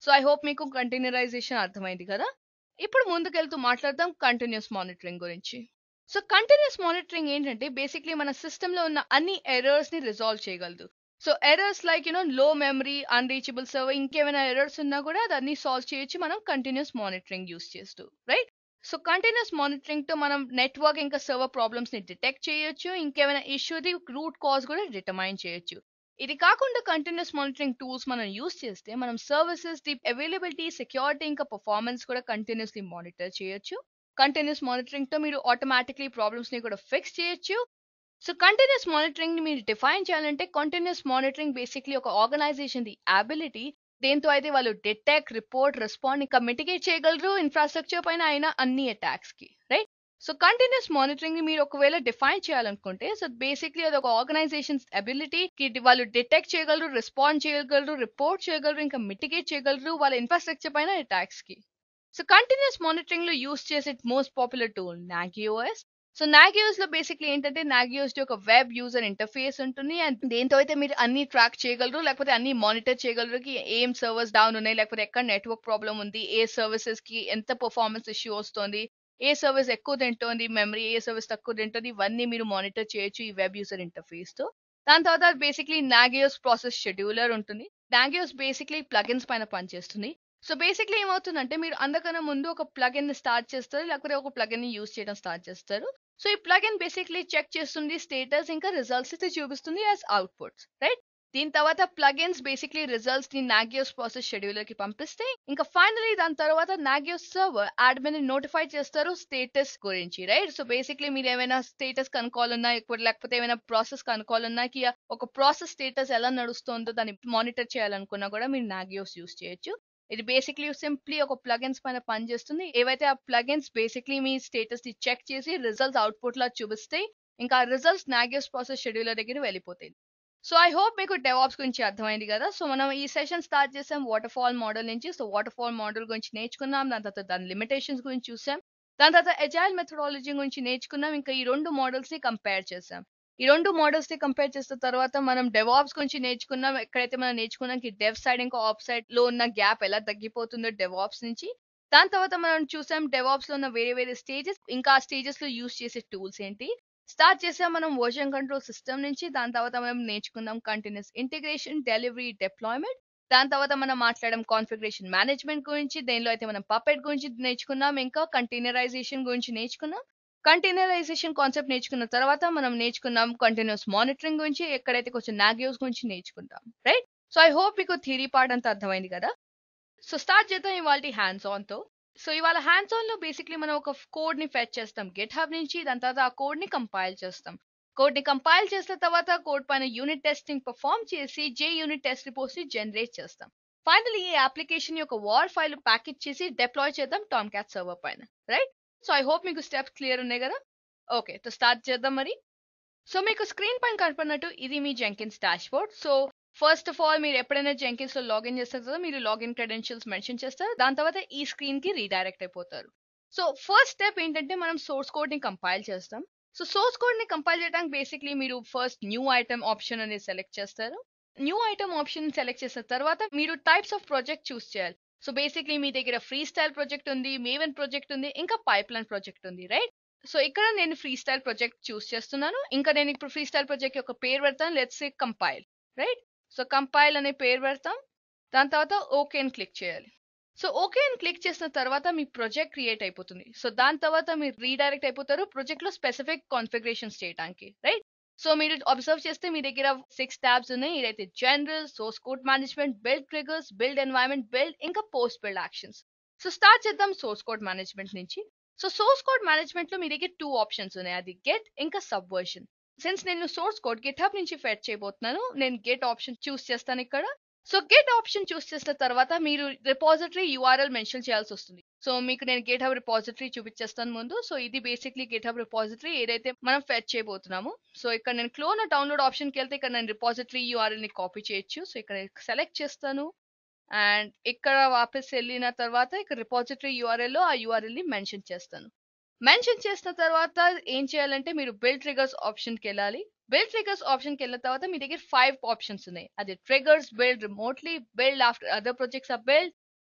సో ఐ హోప్ మీకు కంటైనరైజేషన్ అర్థమైంది కదా. ఇప్పుడు ముందుకెళ్తూ మాట్లాడదాం కంటిన్యూస్ మానిటరింగ్ గురించి. సో కంటిన్యూస్ మానిటరింగ్ ఏంటంటే బేసిక్లీ మన సిస్టమ్ లో ఉన్న అన్ని ఎర్రర్స్ ని రిజాల్వ్ చేయగలదు. So errors like low memory, unreachable server, ఇంకేమైనా ఎర్రర్స్ ఉన్నా కూడా దాన్ని సాల్వ్ చేయొచ్చు మనం కంటిన్యూస్ మానిటరింగ్ యూస్ చేస్తూ, రైట్. సో కంటిన్యూస్ మానిటరింగ్ తో మనం నెట్వర్క్ ఇంకా సర్వర్ ప్రాబ్లమ్స్ ని డిటెక్ట్ చేయొచ్చు, ఇంకేమైనా ఇష్యూది రూట్ కాజ్ కూడా డిటర్మైన్ చేయొచ్చు. ఇది కాకుండా కంటిన్యూస్ మానిటరింగ్ టూల్స్ మనం యూస్ చేస్తే మనం సర్వీసెస్ ది అవైలబిలిటీ, సెక్యూరిటీ ఇంకా పర్ఫార్మెన్స్ కూడా కంటిన్యూస్లీ మానిటర్ చేయొచ్చు. కంటిన్యూస్ మానిటరింగ్ తో మీరు ఆటోమేటిక్లీ ప్రాబ్లమ్స్ ని కూడా ఫిక్స్ చేయొచ్చు. సో కంటిన్యూస్ మానిటరింగ్ ని మీరు డిఫైన్ చేయాలంటే కంటిన్యూస్ మానిటరింగ్ బేసిక్లీ ఒక ఆర్గనైజేషన్ ది అబిలిటీ దేంతో అయితే వాళ్ళు డిటెక్ట్, రిపోర్ట్, రెస్పాండ్ ఇంకా మిటిగేట్ చేయగలరు ఇన్ఫ్రాస్ట్రక్చర్ పైన అయిన అన్ని అటాక్స్ కి, రైట్. సో కంటిన్యూస్ మానిటరింగ్ ని మీరు ఒకవేళ డిఫైన్ చేయాలనుకుంటే సో బేసిక్లీ అది ఒక ఆర్గనైజేషన్ అబిలిటీ కి వాళ్ళు డిటెక్ట్ చేయగలరు, రెస్పాండ్ చేయగలరు, రిపోర్ట్ చేయగలరు ఇంకా మిటిగేట్ చేయగలరు వాళ్ళ ఇన్ఫ్రాస్ట్రక్చర్ పైన అటాక్స్ కి. సో కంటిన్యూస్ మానిటరింగ్ లో యూస్ చేసే most popular tool Nagios. So Nagios లో బేసిక్లీ ఏంటంటే నాగియోస్ ఒక వెబ్ యూజర్ ఇంటర్ఫేస్ ఉంటుంది అండ్ దేంతో అయితే మీరు అన్ని ట్రాక్ చేయగలరు, లేకపోతే అన్ని మానిటర్ చేయగలరు కి ఏం సర్వర్స్ డౌన్ ఉన్నాయి, లేకపోతే ఎక్కడ నెట్వర్క్ ప్రాబ్లం ఉంది, ఏ సర్వీసెస్ కి ఎంత పర్ఫార్మెన్స్ ఇష్యూ వస్తుంది, ఏ సర్వీస్ ఎక్కువ తింటోంది మెమరీ, ఏ సర్వీస్ తక్కువ తింటుంది, ఇవన్నీ మీరు మానిటర్ చేయొచ్చు ఈ వెబ్ యూజర్ ఇంటర్ఫేస్ తో. దాని తర్వాత బేసిక్లీ నాగియోస్ ప్రాసెస్ షెడ్యూలర్ ఉంటుంది. నాగియోస్ బేసిక్లీ ప్లగిన్స్ పైన పనిచేస్తుంది. సో బేసిక్లీ ఏమవుతుందంటే మీరు అందకన్నా ముందు ఒక ప్లగిన్ ని స్టార్ట్ చేస్తారు, లేకపోతే ఒక ప్లగిన్ ని యూస్ చేయడం స్టార్ట్ చేస్తారు. సో ఈ ప్లగిన్ బేసిక్లీ చెక్ చేస్తుంది స్టేటస్ ఇంకా రిజల్ట్స్ అయితే చూపిస్తుంది యాజ్ అవుట్పుట్స్, రైట్. దీని తర్వాత ప్లగిన్స్ బేసిక్లీ రిజల్ట్స్ ని నాగియోస్ ప్రాసెస్ షెడ్యూలర్ కి పంపిస్తే ఇంకా ఫైనలీ దాని తర్వాత నాగియోస్ సర్వర్ అడ్మిన్ ని నోటిఫై చేస్తారు స్టేటస్ గురించి, రైట్. సో బేసిక్లీ మీరు ఏమైనా స్టేటస్ కనుక్కోవాలన్నా లేకపోతే ఏమైనా ప్రాసెస్ కనుక్కోవాలన్నా కి ఒక ప్రాసెస్ స్టేటస్ ఎలా నడుస్తుందో దాన్ని మానిటర్ చేయాలనుకున్నా కూడా మీరు నాగియోస్ యూస్ చేయొచ్చు. ఇది బేసిక్లీ సింప్లీ ఒక ప్లగిన్స్ పైన పనిచేస్తుంది. ఏవైతే ఆ ప్లగిన్స్ బేసిక్లీ మీ స్టేటస్ ని చెక్ చేసి రిజల్ట్స్ అవుట్పుట్ లా చూపిస్తాయి. ఇంకా రిజల్ట్స్ నాగియోస్ ప్రాసెస్ షెడ్యూలర్ దగ్గర వెళ్ళిపోతాయి. సో ఐ హోప్ మీకు డెవాప్స్ గురించి అర్థమైంది కదా. సో మనం ఈ సెషన్ స్టార్ట్ చేసాం వాటర్ ఫాల్ మోడల్ నుంచి. సో వాటర్ ఫాల్ మోడల్ గురించి నేర్చుకున్నాం, దాని తర్వాత దాని లిమిటేషన్స్ గురించి చూసాం, దాని తర్వాత అజైల్ మెథడాలజీ గురించి నేర్చుకున్నాం, ఇంకా ఈ రెండు మోడల్స్ ని కంపేర్ చేసాం. ఈ రెండు మోడల్స్ ని కంపేర్ చేసిన తర్వాత మనం డెవాప్స్ గురించి నేర్చుకున్నాం. ఎక్కడైతే మనం నేర్చుకున్నాం డెవ్ సైడ్ ఇంకా ఆప్ సైడ్ లో ఉన్న గ్యాప్ ఎలా తగ్గిపోతుందో డెవాప్స్ నుంచి. దాని తర్వాత మనం చూసాం డెవాప్స్ లో ఉన్న వేరే వేరే స్టేజెస్, ఇంకా ఆ స్టేజెస్ లో యూస్ చేసే టూల్స్ ఏంటి. స్టార్ట్ చేసాం మనం వర్జన్ కంట్రోల్ సిస్టమ్ నుంచి. దాని తర్వాత మనం నేర్చుకుందాం కంటిన్యూస్ ఇంటిగ్రేషన్, డెలివరీ, డిప్లాయ్మెంట్. దాని తర్వాత మనం మాట్లాడడం కాన్ఫిగరేషన్ మేనేజ్మెంట్ గురించి, దేనిలో అయితే మనం పపెట్ గురించి నేర్చుకున్నాం, ఇంకా కంటైనరైజేషన్ గురించి నేర్చుకున్నాం. కంటైనరైజేషన్ కాన్సెప్ట్ నేర్చుకున్న తర్వాత మనం నేర్చుకున్నాం కంటిన్యూస్ మానిటరింగ్ గురించి, ఎక్కడైతే కొంచెం నాగియోస్ గురించి నేర్చుకుంటాం, రైట్. సో ఐ హోప్ మీకు థియరీ పార్ట్ అంతా అర్థమైంది కదా. సో స్టార్ట్ చేద్దాం ఇవాళ హ్యాండ్స్ ఆన్ తో. సో ఇవాళ హ్యాండ్స్ ఆన్ లో బేసిక్లీ మనం ఒక కోడ్ ని ఫెచ్ చేస్తాం గిట్ హబ్ నుంచి. దాని తర్వాత ఆ కోడ్ ని కంపైల్ చేస్తాం. కోడ్ ని కంపైల్ చేసిన తర్వాత కోడ్ పైన యూనిట్ టెస్టింగ్ పర్ఫామ్ చేసి జే యూనిట్ టెస్ట్ రిపోర్ట్స్ ని జనరేట్ చేస్తాం. ఫైనల్లీ ఈ అప్లికేషన్ యొక్క వార్ ఫైల్ ప్యాకేజ్ చేసి డిప్లాయ్ చేద్దాం టామ్ క్యాట్ సర్వర్ పైన, రైట్. సో ఐ హోప్ మీకు స్టెప్స్ క్లియర్ ఉన్నాయి కదా. ఓకే, తో స్టార్ట్ చేద్దాం మరి. సో మీకు స్క్రీన్ పైన కనపడినట్టు ఇది మీ Jenkins dashboard. So first of all మీరు ఎప్పుడైనా జెంకిన్స్ లో లాగిన్ చేస్తారు కదా, మీరు లాగిన్ క్రెడెన్షియల్స్ మెన్షన్ చేస్తారు. దాని తర్వాత ఈ స్క్రీన్ కి రీడైరెక్ట్ అయిపోతారు. సో ఫస్ట్ స్టెప్ ఏంటంటే మనం సోర్స్ కోడ్ ని కంపైల్ చేస్తాం. సో సోర్స్ కోడ్ ని కంపైల్ చేయడానికి బేసిక్లీ మీరు ఫస్ట్ న్యూ ఐటమ్ ఆప్షన్ అనేది సెలెక్ట్ చేస్తారు. న్యూ ఐటమ్ ఆప్షన్ సెలెక్ట్ చేసిన తర్వాత మీరు టైప్స్ ఆఫ్ ప్రాజెక్ట్ చూస్ చేయాలి. సో బేసిక్లీ మీ దగ్గర ఫ్రీ స్టైల్ ప్రాజెక్ట్ ఉంది, మేవెన్ ప్రాజెక్ట్ ఉంది, ఇంకా పైప్ లైన్ ప్రాజెక్ట్ ఉంది, రైట్. సో ఇక్కడ నేను ఫ్రీ స్టైల్ ప్రాజెక్ట్ చూస్ చేస్తున్నాను. ఇంకా నేను ఇప్పుడు ఫ్రీ స్టైల్ ప్రాజెక్ట్ యొక్క పేరు పెడతాను, let's say compile, right. So compile అనే పేరు పెడతాం. దాని తర్వాత ఓకే అని క్లిక్ చేయాలి. సో ఓకే అని క్లిక్ చేసిన తర్వాత మీ ప్రాజెక్ట్ క్రియేట్ అయిపోతుంది. సో దాని తర్వాత మీరు రీడైరెక్ట్ అయిపోతారు ప్రాజెక్ట్ లో స్పెసిఫిక్ కాన్ఫిగరేషన్స్ చేయడానికి, రైట్. సో మీరు అబ్జర్వ్ చేస్తే మీ దగ్గర 6 ట్యాబ్స్ ఉన్నాయి. ఇదైతే general, source code management, build triggers, build environment, build ఇంకా post build actions. So start చేద్దాం సోర్స్ కోడ్ మేనేజ్మెంట్ నుంచి. సో సోర్స్ కోడ్ మేనేజ్మెంట్ లో మీ దగ్గర 2 ఆప్షన్స్ ఉన్నాయి, అది గెట్ ఇంకా సబ్వర్షన్. సిన్స్ నేను సోర్స్ కోడ్ గిట్ హబ్ నుంచి ఫెచ్ చేయబోతున్నాను, నేను గెట్ ఆప్షన్ చూస్ చేస్తాను ఇక్కడ. సో గెట్ ఆప్షన్ చూస్ చేసిన తర్వాత మీరు రిపాజిటరీ యూఆర్ఎల్ మెన్షన్ చేయాల్సి వస్తుంది. సో మీకు నేను గిట్ హబ్ రిపాజిటరీ చూపించేస్తాను ముందు. సో ఇది బేసిక్లీ గిట్ హబ్ రిపాజిటరీ ఏదైతే మనం ఫెచ్ చేయబోతున్నాము. సో ఇక్కడ నేను క్లోన్ డౌన్లోడ్ ఆప్షన్ కి వెళ్తే ఇక్కడ నేను రిపాజిటరీ యూఆర్ఎల్ ని కాపీ చేయొచ్చు. సో ఇక్కడ సెలెక్ట్ చేస్తాను అండ్ ఇక్కడ వాపస్ వెళ్ళిన తర్వాత ఇక్కడ రిపాజిటరీ యూఆర్ఎల్ లో ఆ యూఆర్ఎల్ ని మెన్షన్ చేస్తాను. మెన్షన్ చేసిన తర్వాత ఏం చేయాలంటే మీరు బిల్డ్ ట్రిగర్స్ ఆప్షన్ కి వెళ్ళాలి. బిల్డ్ ట్రిగర్స్ ఆప్షన్ కి వెళ్ళిన తర్వాత మీ దగ్గర 5 ఆప్షన్స్ ఉన్నాయి, అది triggers, build remotely, build after other projects are built,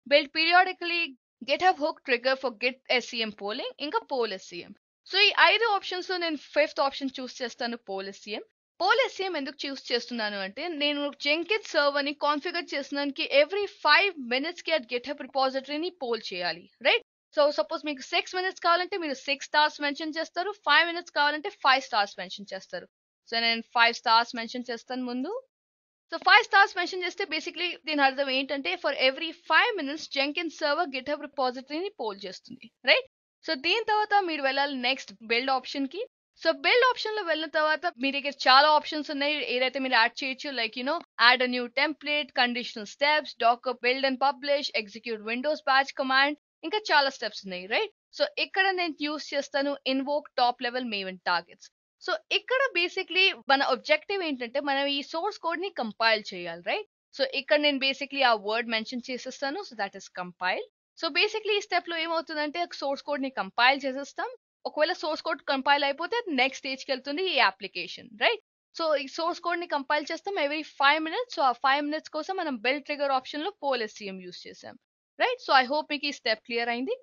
build periodically, GitHub hook trigger for git SCM polling, ఇంకా poll SCM. సో ఈ 5 ఆప్షన్స్ లో నేను 5th ఆప్షన్ చూస్ చేస్తాను, పోల్ SCM. పోల్ SCM ఎందుకు చూస్ చేస్తున్నాను అంటే నేను జెంకిన్స్ సర్వర్ ని కాన్ఫిగర్ చేసినానికి ఎవ్రీ 5 minutes కి ఆ GitHub రిపాజిటరీని పోల్ చేయాలి, రైట్? సో సపోజ్ మీకు 6 minutes కావాలంటే మీరు 6 stars మెన్షన్ చేస్తారు, 5 minutes కావాలంటే 5 stars మెన్షన్ చేస్తారు. సో నేను 5 stars మెన్షన్ చేస్తాను ముందు. సో 5 stars మెన్షన్ చేస్తే బేసిక్లీ దీని అర్థం ఏంటంటే for every 5 minutes Jenkins server GitHub రిపాజిటరీని పోల్ చేస్తుంది, రైట్? సో దీని తర్వాత మీరు వెళ్ళాలి నెక్స్ట్ బిల్డ్ ఆప్షన్ కి. సో బిల్డ్ ఆప్షన్ లో వెళ్ళిన తర్వాత మీ దగ్గర చాలా ఆప్షన్స్ ఉన్నాయి ఏదైతే మీరు యాడ్ చేయొచ్చు, like add a new template, conditional steps, Docker build and publish, execute Windows batch command, ఇంకా చాలా స్టెప్స్ ఉన్నాయి, రైట్? సో ఇక్కడ నేను యూస్ చేస్తాను invoke top level Maven targets. So ఇక్కడ బేసిక్లీ మన ఆబ్జెక్టివ్ ఏంటంటే మనం ఈ సోర్స్ కోడ్ ని కంపైల్ చేయాలి, రైట్? సో ఇక్కడ నేను బేసిక్లీ ఆ వర్డ్ మెన్షన్ చేసేస్తాను, so that is compile. So basically ఈ స్టెప్ లో ఏమవుతుందంటే సోర్స్ కోడ్ ని కంపైల్ చేసేస్తాం. ఒకవేళ సోర్స్ కోడ్ కంపైల్ అయిపోతే నెక్స్ట్ స్టేజ్ కి వెళ్తుంది ఈ అప్లికేషన్, రైట్? సో ఈ సోర్స్ కోడ్ ని కంపైల్ చేస్తాం ఎవ్రీ 5 minutes. సో ఆ 5 minutes కోసం మనం బిల్డ్ ట్రిగర్ ఆప్షన్ లో పోల్ SCM యూస్ చేసాం, రైట్? సో ఐ హోప్ మీకు ఈ స్టెప్ క్లియర్ అయింది.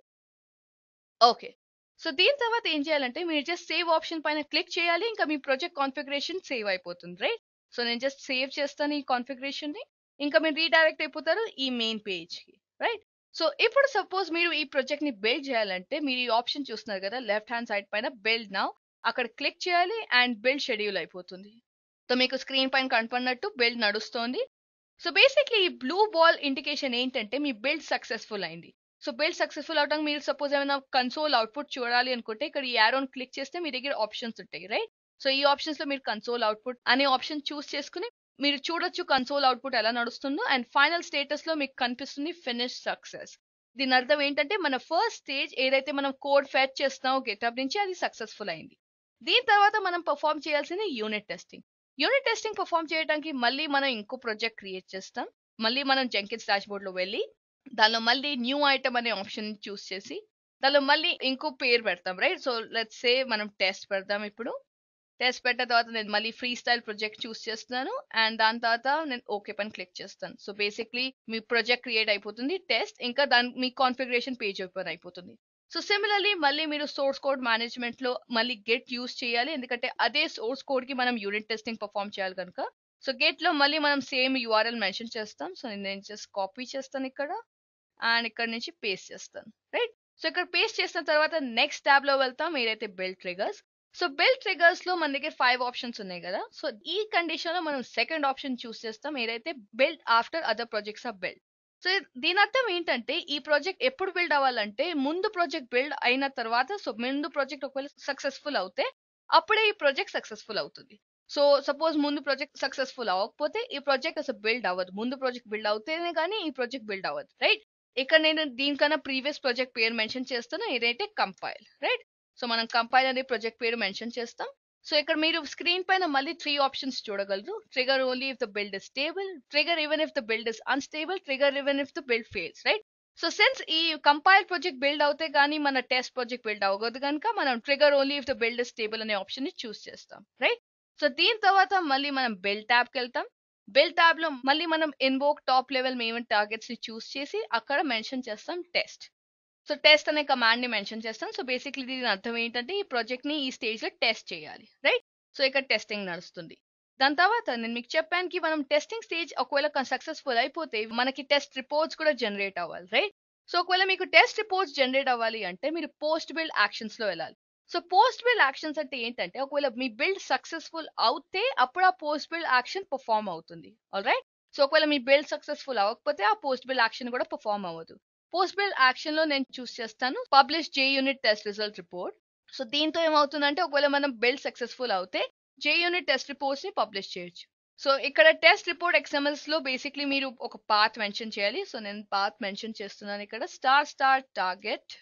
ఓకే, సో దీని తర్వాత ఏం చేయాలంటే మీరు జస్ట్ సేవ్ ఆప్షన్ పైన క్లిక్ చేయాలి, ఇంకా మీ ప్రాజెక్ట్ కాన్ఫిగరేషన్ సేవ్ అయిపోతుంది, రైట్? సో నేను జస్ట్ సేవ్ చేస్తాను ఈ కాన్ఫిగరేషన్ ని, ఇంకా మీరు రీడైరెక్ట్ అయిపోతారు ఈ మెయిన్ పేజ్ కి, రైట్? సో ఇప్పుడు సపోజ్ మీరు ఈ ప్రాజెక్ట్ ని బిల్డ్ చేయాలంటే మీరు ఈ ఆప్షన్ చూస్తున్నారు కదా లెఫ్ట్ హ్యాండ్ సైడ్ పైన బిల్డ్ నౌ, అక్కడ క్లిక్ చేయాలి అండ్ బిల్డ్ షెడ్యూల్ అయిపోతుంది. సో మీకు స్క్రీన్ పైన కనపడినట్టు బిల్డ్ నడుస్తోంది. సో బేసిక్లీ ఈ బ్లూ బాల్ ఇండికేషన్ ఏంటంటే మీ బిల్డ్ సక్సెస్ఫుల్ అయింది. సో బిల్డ్ సక్సెస్ఫుల్ అవడానికి మీరు సపోజ్ ఏమైనా కన్సోల్ అవుట్పుట్ చూడాలి అనుకుంటే ఇక్కడ ఈ యారోన్ క్లిక్ చేస్తే మీ దగ్గర ఆప్షన్స్ ఉంటాయి, రైట్? సో ఈ ఆప్షన్స్ లో మీరు కన్సోల్ అవుట్పుట్ అనే ఆప్షన్ చూస్ చేసుకుని మీరు చూడొచ్చు కన్సోల్ అవుట్పుట్ ఎలా నడుస్తుందో, అండ్ ఫైనల్ స్టేటస్ లో మీకు కనిపిస్తుంది ఫినిష్ సక్సెస్. దీని అర్థం ఏంటంటే మన ఫస్ట్ స్టేజ్ ఏదైతే మనం కోడ్ ఫెచ్ చేస్తున్నామో గిటబ్ నుంచి అది సక్సెస్ఫుల్ అయింది. దీని తర్వాత మనం పర్ఫామ్ చేయాల్సింది unit testing. Unit testing perform చేయడానికి మళ్ళీ మనం ఇంకో ప్రాజెక్ట్ క్రియేట్ చేస్తాం. మళ్ళీ మనం జెంకిన్స్ డాష్బోర్డ్ లో వెళ్ళి దానిలో మళ్ళీ న్యూ ఐటమ్ అనే ఆప్షన్ చూస్ చేసి దానిలో మళ్ళీ ఇంకో పేరు పెడతాం, రైట్? సో లెట్స్ సే మనం టెస్ట్ పెడతాం. ఇప్పుడు టెస్ట్ పెట్టిన తర్వాత నేను మళ్ళీ ఫ్రీ స్టైల్ ప్రాజెక్ట్ చూస్ చేస్తున్నాను అండ్ దాని తర్వాత నేను ఓకే పని క్లిక్ చేస్తాను. సో బేసిక్లీ మీ ప్రాజెక్ట్ క్రియేట్ అయిపోతుంది టెస్ట్, ఇంకా దాని మీ కాన్ఫిగరేషన్ పేజ్ ఓపెన్ అయిపోతుంది. సో సిమిలర్లీ మళ్ళీ మీరు సోర్స్ కోడ్ మేనేజ్మెంట్ లో మళ్ళీ గెట్ యూస్ చేయాలి, ఎందుకంటే అదే సోర్స్ కోడ్ కి మనం యూనిట్ టెస్టింగ్ పర్ఫామ్ చేయాలి కనుక. సో గెట్ లో మళ్ళీ మనం సేమ్ URL మెన్షన్ చేస్తాం. సో నేను జస్ట్ కాపీ చేస్తాను ఇక్కడ అండ్ ఇక్కడ నుంచి పేస్ట్ చేస్తాను, రైట్? సో ఇక్కడ పేస్ట్ చేసిన తర్వాత నెక్స్ట్ ట్యాబ్ లో వెళ్తాం, ఏదైతే build triggers. So build triggers లో మన దగ్గర 5 ఆప్షన్స్ ఉన్నాయి కదా. సో ఈ కండిషన్ లో మనం సెకండ్ ఆప్షన్ చూస్ చేస్తాం, ఏదైతే build after other projects are built. So దీని అర్థం ఏంటంటే ఈ ప్రాజెక్ట్ ఎప్పుడు బిల్డ్ అవ్వాలంటే ముందు ప్రాజెక్ట్ బిల్డ్ అయిన తర్వాత, సో ముందు ప్రాజెక్ట్ ఒకవేళ సక్సెస్ఫుల్ అవుతే అప్పుడే ఈ ప్రాజెక్ట్ సక్సెస్ఫుల్ అవుతుంది. సో సపోజ్ ముందు ప్రాజెక్ట్ సక్సెస్ఫుల్ అవ్వకపోతే ఈ ప్రాజెక్ట్ అసలు బిల్డ్ అవ్వదు. ముందు ప్రాజెక్ట్ బిల్డ్ అవుతేనే కానీ ఈ ప్రాజెక్ట్ బిల్డ్ అవ్వదు, రైట్? ఇక్కడ నేను దీనికన్నా ప్రీవియస్ ప్రాజెక్ట్ పేరు మెన్షన్ చేస్తాను, ఏదైతే కంపైల్, రైట్? సో మనం కంపైల్ అనే ప్రాజెక్ట్ పేరు మెన్షన్ చేస్తాం. సో ఇక్కడ మీరు స్క్రీన్ పైన మళ్ళీ 3 ఆప్షన్స్ చూడగలరు. Trigger only if the build is stable, trigger even if the build is unstable, trigger even if the build fails, right? So since ఈ కంపైల్ ప్రాజెక్ట్ బిల్డ్ అవుతే కానీ మన టెస్ట్ ప్రాజెక్ట్ బిల్డ్ అవ్వదు కనుక మనం trigger only if the build is stable అనే option ని చూస్ చేస్తాం, రైట్? సో దీని తర్వాత మళ్ళీ మనం బిల్డ్ ట్యాబ్ కి వెళ్తాం. బిల్డ్ ట్యాబ్ లో మళ్ళీ మనం invoke top level Maven targets ని చూస్ చేసి అక్కడ మెన్షన్ చేస్తాం టెస్ట్. సో టెస్ట్ అనే కమాండ్ ని మెన్షన్ చేస్తాం. సో బేసిక్లీ దీని అర్థం ఏంటంటే ఈ ప్రాజెక్ట్ ని ఈ స్టేజ్ లో టెస్ట్ చేయాలి, రైట్? సో ఇక్కడ టెస్టింగ్ నడుస్తుంది. దాని తర్వాత నేను మీకు చెప్పాను కి మనం టెస్టింగ్ స్టేజ్ ఒకవేళ సక్సెస్ఫుల్ అయిపోతే మనకి టెస్ట్ రిపోర్ట్స్ కూడా జనరేట్ అవ్వాలి, రైట్? సో ఒకవేళ మీకు టెస్ట్ రిపోర్ట్స్ జనరేట్ అవ్వాలి అంటే మీరు పోస్ట్ బిల్డ్ యాక్షన్స్ లో వెళ్ళాలి. సో పోస్ట్ బిల్డ్ యాక్షన్స్ అంటే ఏంటంటే ఒకవేళ మీ బిల్డ్ సక్సెస్ఫుల్ అవుతే అప్పుడు ఆ పోస్ట్ బిల్డ్ యాక్షన్ పర్ఫామ్ అవుతుంది, ఆల్ రైట్? సో ఒకవేళ మీ బిల్డ్ సక్సెస్ఫుల్ అవ్వకపోతే ఆ పోస్ట్ బిల్డ్ యాక్షన్ కూడా పర్ఫామ్ అవ్వదు. పోస్ట్ బిల్డ్ యాక్షన్ లో నేను చూస్ చేస్తాను publish JUnit test result report. So దీంతో ఏమవుతుందంటే ఒకవేళ మనం బిల్డ్ సక్సెస్ఫుల్ అవుతే JUnit టెస్ట్ రిపోర్ట్స్ ని పబ్లిష్ చేయొచ్చు. సో ఇక్కడ టెస్ట్ రిపోర్ట్ XMLs లో బేసిక్లీ మీరు ఒక పాత్ మెన్షన్ చేయాలి. సో నేను పాత్ మెన్షన్ చేస్తున్నాను ఇక్కడ స్టార్ టార్గెట్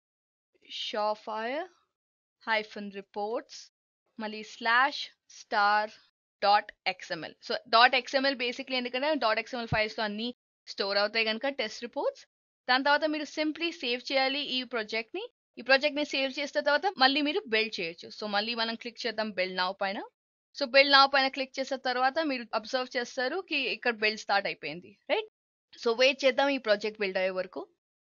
షాఫైర్ -reports మళ్ళీ /star.xml. సో .xml బేసిక్లీ ఎందుకంటే .xml ఫైల్స్ లో అన్ని స్టోర్ అవుతాయి కనుక టెస్ట్ రిపోర్ట్స్. దాని తర్వాత మీరు సింప్లీ సేవ్ చేయాలి ఈ ప్రాజెక్ట్ ని సేవ్ చేసిన తర్వాత మళ్ళీ మీరు బిల్డ్ చేయొచ్చు. సో మళ్ళీ మనం క్లిక్ చేద్దాం బిల్డ్ నౌ పైన. సో బిల్డ్ నౌ పైన క్లిక్ చేసిన తర్వాత మీరు అబ్జర్వ్ చేస్తారు కి ఇక్కడ బిల్డ్ స్టార్ట్ అయిపోయింది, రైట్? సో వెయిట్ చేద్దాం ఈ ప్రాజెక్ట్ బిల్డ్ అయ్యే వరకు.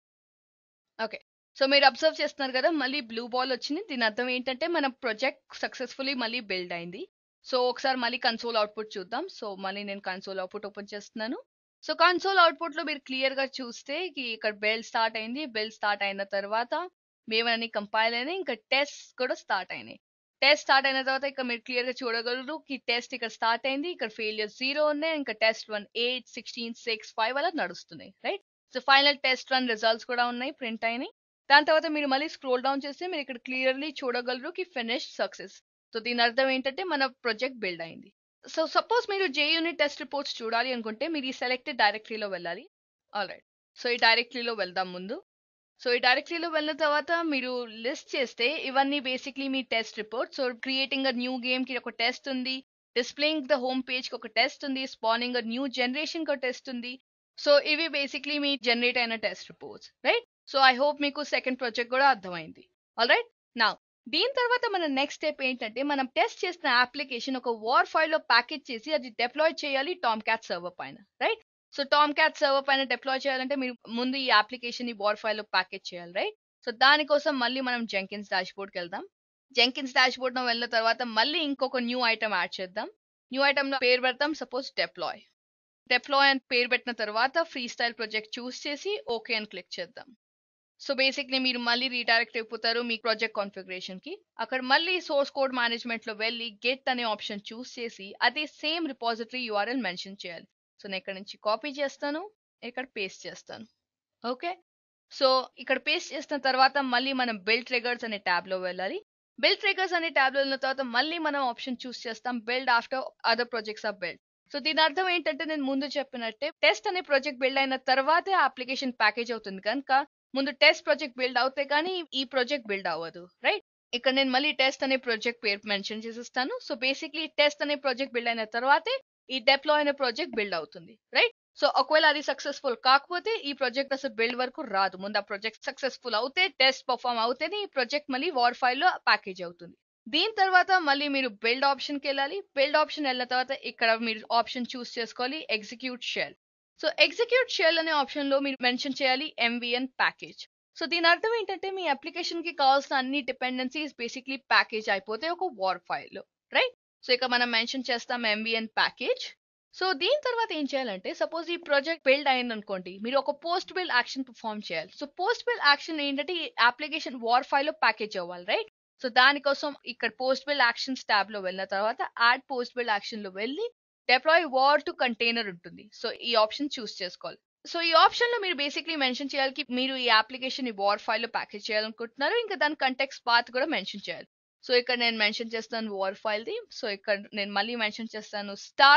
ఓకే. సో మీరు అబ్జర్వ్ చేస్తున్నారు కదా, మళ్ళీ బ్లూ బాల్ వచ్చింది. దీని అర్థం ఏంటంటే మన ప్రాజెక్ట్ సక్సెస్ఫుల్లీ మళ్ళీ బిల్డ్ అయింది. సో ఒకసారి మళ్ళీ కన్సోల్ అవుట్పుట్ చూద్దాం. సో మళ్ళీ నేను కన్సోల్ అవుట్పుట్ ఓపెన్ చేస్తున్నాను. సో కన్సోల్ అవుట్పుట్ లో మీరు క్లియర్ గా చూస్తే ఇక్కడ బిల్డ్ స్టార్ట్ అయింది. బిల్డ్ స్టార్ట్ అయిన తర్వాత మేమన్నీ కంపైల్ అయినాయి, ఇంకా టెస్ట్ కూడా స్టార్ట్ అయినాయి. టెస్ట్ స్టార్ట్ అయిన తర్వాత ఇక్కడ మీరు క్లియర్ గా చూడగలరు ఈ టెస్ట్ ఇక్కడ స్టార్ట్ అయింది. ఇక్కడ ఫెయిలియర్ 0 ఉన్నాయి, ఇంకా టెస్ట్ 1 8 16 6 5 అలా నడుస్తున్నాయి, right? So final test run results కూడా ఉన్నాయి, ప్రింట్ అయినాయి. దాని తర్వాత మీరు మళ్ళీ స్క్రోల్ డౌన్ చేస్తే మీరు ఇక్కడ క్లియర్లీ చూడగలరు ఫినిష్ సక్సెస్. సో దీని అర్థం ఏంటంటే మన ప్రాజెక్ట్ బిల్డ్ అయింది. సో సపోజ్ మీరు JUnit టెస్ట్ రిపోర్ట్స్ చూడాలి అనుకుంటే మీరు ఈ సెలెక్టెడ్ డైరెక్టరీలో వెళ్ళాలి. All right. సో ఈ డైరెక్టరీలో వెళ్దాం ముందు. సో ఈ డైరెక్టరీలో వెళ్ళిన తర్వాత మీరు లిస్ట్ చేస్తే ఇవన్నీ బేసిక్లీ మీ test report. So creating a new game కి ఒక టెస్ట్ ఉంది, డిస్ప్లేయింగ్ ద హోమ్ పేజ్ కి ఒక టెస్ట్ ఉంది, స్పానింగ్ అ న్యూ జనరేషన్ కి ఒక టెస్ట్ ఉంది. సో ఇవి బేసిక్లీ మీ జనరేట్ అయిన test reports, right? So I hope మీకు సెకండ్ ప్రాజెక్ట్ కూడా అర్థమైంది. All right. నా దీని తర్వాత మన నెక్స్ట్ స్టెప్ ఏంటంటే మనం టెస్ట్ చేసిన అప్లికేషన్ ఒక వార్ ఫైల్ లో ప్యాకేజ్ చేసి అది డిప్లాయ్ చేయాలి టామ్ క్యాట్ సర్వర్ పైన, right? So Tomcat server పైన డిప్లాయ్ చేయాలంటే మీరు ముందు ఈ అప్లికేషన్ ని వార్ ఫైల్ లో ప్యాకేజ్ చేయాలి, రైట్? సో దానికోసం మళ్ళీ మనం జెంకిన్స్ డాష్బోర్డ్ కి వెళ్దాం. జెంకిన్స్ డాష్బోర్డ్ లో వెళ్ళిన తర్వాత మళ్ళీ ఇంకొక న్యూ ఐటమ్ యాడ్ చేద్దాం. న్యూ ఐటమ్ లో పేరు పెడతాం, సపోజ్ డిప్లాయ్. డిప్లాయ్ అని పేరు పెట్టిన తర్వాత ఫ్రీ స్టైల్ ప్రాజెక్ట్ చూస్ చేసి ఓకే అని క్లిక్ చేద్దాం. సో బేసిక్లీ మీరు మళ్ళీ రీడైరెక్ట్ అయిపోతారు మీ ప్రాజెక్ట్ కాన్ఫిగరేషన్ కి. అక్కడ మళ్ళీ సోర్స్ కోడ్ మేనేజ్మెంట్ లో వెళ్ళి గెట్ అనే ఆప్షన్ చూస్ చేసి అదే సేమ్ రిపాజిటరీ URL మెన్షన్ చేయాలి. సో నేను ఇక్కడ నుంచి కాపీ చేస్తాను, ఇక్కడ పేస్ట్ చేస్తాను. ఓకే. సో ఇక్కడ పేస్ట్ చేసిన తర్వాత మళ్ళీ మనం బిల్డ్ ట్రిగర్స్ అనే ట్యాబ్ లో వెళ్ళాలి. బిల్డ్ ట్రిగర్స్ అనే ట్యాబ్ లో వెళ్ళిన తర్వాత మళ్ళీ మనం ఆప్షన్ చూస్ చేస్తాం, build after other projects are built. So దీని అర్థం ఏంటంటే నేను ముందు చెప్పినట్టే టెస్ట్ అనే ప్రాజెక్ట్ బిల్డ్ అయిన తర్వాతే అప్లికేషన్ ప్యాకేజ్ అవుతుంది కనుక ముందు టెస్ట్ ప్రాజెక్ట్ బిల్డ్ అవుతే కానీ ఈ ప్రాజెక్ట్ బిల్డ్ అవ్వదు, రైట్? ఇక్కడ నేను మళ్ళీ టెస్ట్ అనే ప్రాజెక్ట్ పేరు మెన్షన్ చేసిస్తాను. సో బేసిక్లీ టెస్ట్ అనే ప్రాజెక్ట్ బిల్డ్ అయిన తర్వాతే ఈ డిప్లాయ్ అనే ప్రాజెక్ట్ బిల్డ్ అవుతుంది, రైట్? సో ఒకవేళ అది సక్సెస్ఫుల్ కాకపోతే ఈ ప్రాజెక్ట్ అసలు బిల్డ్ వరకు రాదు. ముందు ఆ ప్రాజెక్ట్ సక్సెస్ఫుల్ అవుతే టెస్ట్ పర్ఫామ్ అవుతేనే ఈ ప్రాజెక్ట్ మళ్ళీ వార్ ఫైల్ లో ప్యాకేజ్ అవుతుంది. దీని తర్వాత మళ్ళీ మీరు బిల్డ్ ఆప్షన్ కి వెళ్ళాలి. బిల్డ్ ఆప్షన్ వెళ్ళిన తర్వాత ఇక్కడ మీరు ఆప్షన్ చూస్ చేసుకోవాలి, execute shell. So execute shell అనే ఆప్షన్ లో మీరు మెన్షన్ చేయాలి MVN ప్యాకేజ్. సో దీని అర్థం ఏంటంటే మీ అప్లికేషన్ కి కావాల్సిన అన్ని డిపెండెన్సీస్ బేసిక్లీ ప్యాకేజ్ అయిపోతే ఒక వార్ ఫైల్ లో, రైట్? సో ఇక మనం మెన్షన్ చేస్తాం MVN ప్యాకేజ్. సో దీని తర్వాత ఏం చేయాలంటే సపోజ్ ఈ ప్రాజెక్ట్ బిల్డ్ అయింది అనుకోండి, మీరు ఒక పోస్ట్ బిల్డ్ యాక్షన్ పర్ఫామ్ చేయాలి. సో పోస్ట్ బిల్డ్ యాక్షన్ ఏంటంటే ఈ అప్లికేషన్ వార్ ఫైల్ లో ప్యాకేజ్ అవ్వాలి, రైట్? సో దానికోసం ఇక్కడ పోస్ట్ బిల్డ్ యాక్షన్స్ ట్యాబ్ లో వెళ్ళిన తర్వాత యాడ్ పోస్ట్ బిల్డ్ యాక్షన్ లో వెళ్ళి డిప్లాయ్ వార్ టు కంటైనర్ ఉంటుంది. సో ఈ ఆప్షన్ చూస్ చేసుకోవాలి. సో ఈ ఆప్షన్ లో మీరు బేసిక్లీ మెన్షన్ చేయాలి మీరు ఈ అప్లికేషన్ ని వార్ ఫైల్ లో ప్యాకేజ్ చేయాలనుకుంటున్నారు, ఇంకా దాని కంటెక్స్ట్ పాత్ కూడా మెన్షన్ చేయాలి. సో ఇక్కడ నేను మెన్షన్ చేస్తాను వార్ ఫైల్ ది. సో ఇక్కడ నేను మళ్ళీ మెన్షన్ చేస్తాను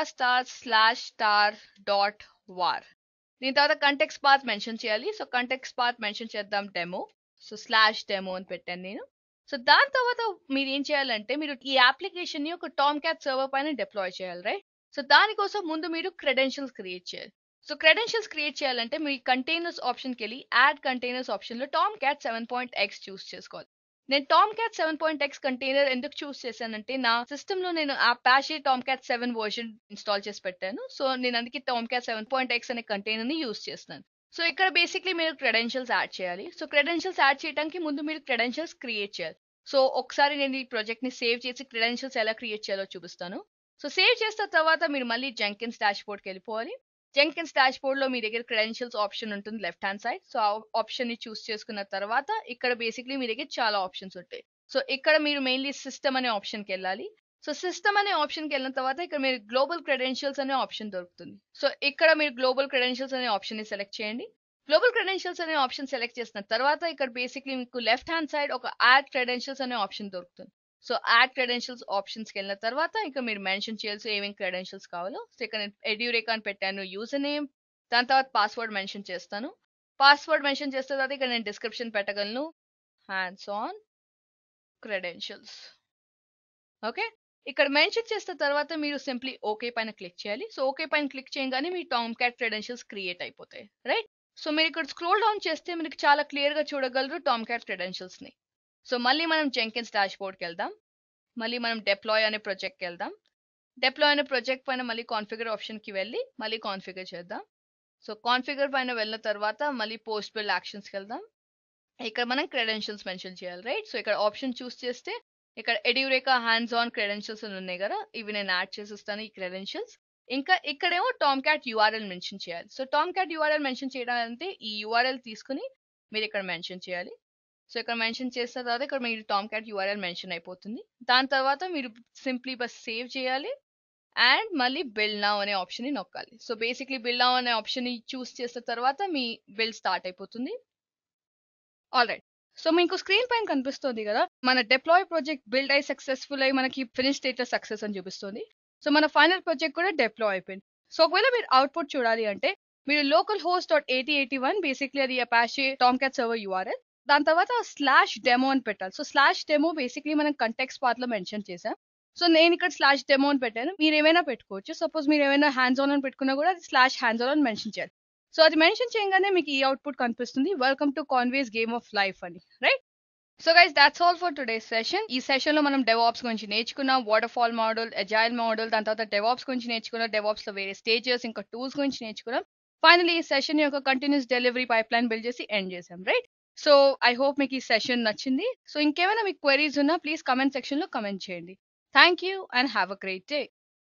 */*.var. దీని తర్వాత కంటెక్స్ట్ పాత్ మెన్షన్ చేయాలి. సో కంటెక్స్ట్ పాత్ మెన్షన్ చేద్దాం డెమో. సో /demo అని పెట్టాను నేను. సో దాని తర్వాత మీరు ఏం చేయాలంటే మీరు ఈ అప్లికేషన్ ని ఒక టామ్ క్యాట్ సర్వర్ పైన డిప్లాయ్ చేయాలి, రైట్? సో దానికోసం ముందు మీరు క్రెడెన్షియల్స్ క్రియేట్ చేయాలి. సో క్రెడెన్షియల్స్ క్రియేట్ చేయాలంటే మీ కంటైనర్స్ ఆప్షన్ కి వెళ్ళి యాడ్ కంటైనర్స్ ఆప్షన్ లో టామ్ క్యాట్ 7.x చూస్ చేసుకోవాలి. నేను టామ్ క్యాట్ 7.x కంటైనర్ ఎందుకు చూస్ చేశానంటే నా సిస్టమ్ లో నేను Apache Tomcat 7 version install చేసి పెట్టాను. సో నేను అందుకే టామ్ క్యాట్ 7.x అనే కంటైనర్ ని యూస్ చేస్తున్నాను. సో ఇక్కడ బేసిక్లీ మీరు క్రెడెన్షియల్స్ యాడ్ చేయాలి. సో క్రెడెన్షియల్స్ యాడ్ చేయడానికి ముందు మీరు క్రెడెన్షియల్స్ క్రియేట్ చేయాలి. సో ఒకసారి నేను ఈ ప్రాజెక్ట్ ని సేవ్ చేసి క్రెడెన్షియల్స్ ఎలా క్రియేట్ చేయాలో చూపిస్తాను. సో సేవ్ చేసిన తర్వాత మీరు మళ్ళీ జెంకిన్స్ డాష్బోర్డ్ కి వెళ్ళిపోవాలి. జెంకిన్స్ డాష్బోర్డ్ లో మీ దగ్గర క్రెడెన్షియల్స్ ఆప్షన్ ఉంటుంది లెఫ్ట్ హ్యాండ్ సైడ్. సో ఆ ఆప్షన్ ని చూస్ చేసుకున్న తర్వాత ఇక్కడ బేసిక్లీ మీ దగ్గర చాలా ఆప్షన్స్ ఉంటాయి. సో ఇక్కడ మీరు మెయిన్లీ సిస్టమ్ అనే ఆప్షన్ కి వెళ్ళాలి. సో సిస్టమ్ అనే ఆప్షన్ కి వెళ్ళిన తర్వాత ఇక్కడ మీరు గ్లోబల్ క్రెడెన్షియల్స్ అనే ఆప్షన్ దొరుకుతుంది. సో ఇక్కడ మీరు గ్లోబల్ క్రెడెన్షియల్స్ అనే ఆప్షన్ ని సెలెక్ట్ చేయండి. గ్లోబల్ క్రెడెన్షియల్స్ అనే ఆప్షన్ సెలెక్ట్ చేసిన తర్వాత ఇక్కడ బేసిక్లీ మీకు లెఫ్ట్ హ్యాండ్ సైడ్ ఒక యాడ్ క్రెడెన్షియల్స్ అనే ఆప్షన్ దొరుకుతుంది. సో యాడ్ క్రెడెన్షియల్స్ ఆప్షన్స్ కి వెళ్ళిన తర్వాత ఇక్కడ మీరు మెన్షన్ చేయాల్సి ఏమేమి క్రెడెన్షియల్స్ కావాలో. సో ఇక్కడ నేను ఎడ్యూరేకా అని పెట్టాను యూజర్ నేమ్, దాని తర్వాత పాస్వర్డ్ మెన్షన్ చేస్తాను. పాస్వర్డ్ మెన్షన్ చేసిన తర్వాత ఇక్కడ నేను డిస్క్రిప్షన్ పెట్టగలను, హ్యాండ్స్ ఆన్ క్రెడెన్షియల్స్. ఓకే. ఇక్కడ మెన్షన్ చేసిన తర్వాత మీరు సింప్లీ ఓకే పైన క్లిక్ చేయాలి. సో ఓకే పైన క్లిక్ చేయగానే మీ టామ్ క్యాట్ క్రెడెన్షియల్స్ క్రియేట్ అయిపోతాయి, రైట్? సో మీరు ఇక్కడ స్క్రోల్ డౌన్ చేస్తే మీకు చాలా క్లియర్ గా చూడగలరు టామ్ క్యాట్ క్రెడెన్షియల్స్ ని. సో మళ్ళీ మనం జెంకిన్స్ డాష్బోర్డ్ కి వెళ్దాం. మళ్ళీ మనం డిప్లాయ్ అనే ప్రాజెక్ట్ కి వెళ్దాం. డిప్లాయ్ అనే ప్రాజెక్ట్ పైన మళ్ళీ కాన్ఫిగర్ ఆప్షన్ కి వెళ్ళి మళ్ళీ కాన్ఫిగర్ చేద్దాం. సో కాన్ఫిగర్ పైన వెళ్ళిన తర్వాత మళ్ళీ పోస్ట్ బిల్డ్ యాక్షన్స్కి వెళ్దాం. ఇక్కడ మనం క్రెడెన్షియల్స్ మెన్షన్ చేయాలి, రైట్? సో ఇక్కడ ఆప్షన్ చూస్ చేస్తే ఇక్కడ ఎడ్యూరేకా హ్యాండ్స్ ఆన్ క్రెడెన్షియల్స్ అని ఉన్నాయి కదా, ఇవి నేను యాడ్ చేసిస్తాను ఈ క్రెడెన్షియల్స్. ఇంకా ఇక్కడేమో టామ్ క్యాట్ యూఆర్ఎల్ మెన్షన్ చేయాలి. So Tomcat URL mention చేయడానికి ఈ యూఆర్ఎల్ తీసుకుని మీరు ఇక్కడ మెన్షన్ చేయాలి. సో ఇక్కడ మెన్షన్ చేసిన తర్వాత ఇక్కడ మీరు టామ్ క్యాట్ యూఆర్ఎల్ మెన్షన్ అయిపోతుంది. దాని తర్వాత మీరు సింప్లీ బస్ సేవ్ చేయాలి అండ్ మళ్ళీ బిల్డ్ నౌ అనే ఆప్షన్ ని నొక్కాలి. సో బేసిక్లీ బిల్డ్ నౌ అనే ఆప్షన్ ని చూస్ చేసిన తర్వాత మీ బిల్డ్ స్టార్ట్ అయిపోతుంది. ఆల్ రైట్, సో మీకు స్క్రీన్ పైన కనిపిస్తుంది కదా, మన డిప్లాయ్ ప్రాజెక్ట్ బిల్డ్ అయి సక్సెస్ఫుల్ అయి మనకి ఫినిష్ స్టేటస్ సక్సెస్ అని చూపిస్తుంది. సో మన ఫైనల్ ప్రాజెక్ట్ కూడా డిప్లాయ్ అయిపోయింది. సో ఒకవేళ మీరు అవుట్పుట్ చూడాలి అంటే మీరు లోకల్ హోస్ట్ డాట్ 8081 బేసిక్లీ అది Apache Tomcat server URL, దాని తర్వాత స్లాష్ డెమో అని పెట్టాలి. సో స్లాష్ డెమో బేసిక్లీ మనం కంటెక్స్ట్ పాత్ లో మెన్షన్ చేసాం. సో నేను ఇక్కడ స్లాష్ డెమో అని పెట్టాను, మీరు ఏమైనా పెట్టుకోవచ్చు. సపోజ్ మీరు ఏమైనా హ్యాండ్స్ ఆన్ అని పెట్టుకున్నా కూడా అది స్లాష్ హ్యాండ్స్ ఆన్ అని మెన్షన్ చేయాలి. సో అది మెన్షన్ చేయగానే మీకు ఈ అవుట్పుట్ కనిపిస్తుంది, welcome to Conway's game of life అని, right? So guys, that's all for today session. ఈ సెషన్ లో మనం డెవాప్స్ గురించి నేర్చుకున్నాం, వాటర్ఫాల్ మోడల్, అజైల్ మోడల్, దాని తర్వాత డెవాప్స్ గురించి నేర్చుకున్నాం, డెవాప్స్ లో వేరే స్టేజెస్ ఇంకా టూల్స్ గురించి నేర్చుకున్నాం. ఫైనల్లీ ఈ సెషన్ యొక్క continuous delivery pipeline build చేసి ఎండ్ చేసాం, రైట్? సో ఐ హోప్ మీకు ఈ సెషన్ నచ్చింది. సో ఇంకేమైనా మీకు క్వెరీస్ ఉన్నా ప్లీజ్ కమెంట్ సెక్షన్ లో కమెంట్ చేయండి. Thank you and have a great day.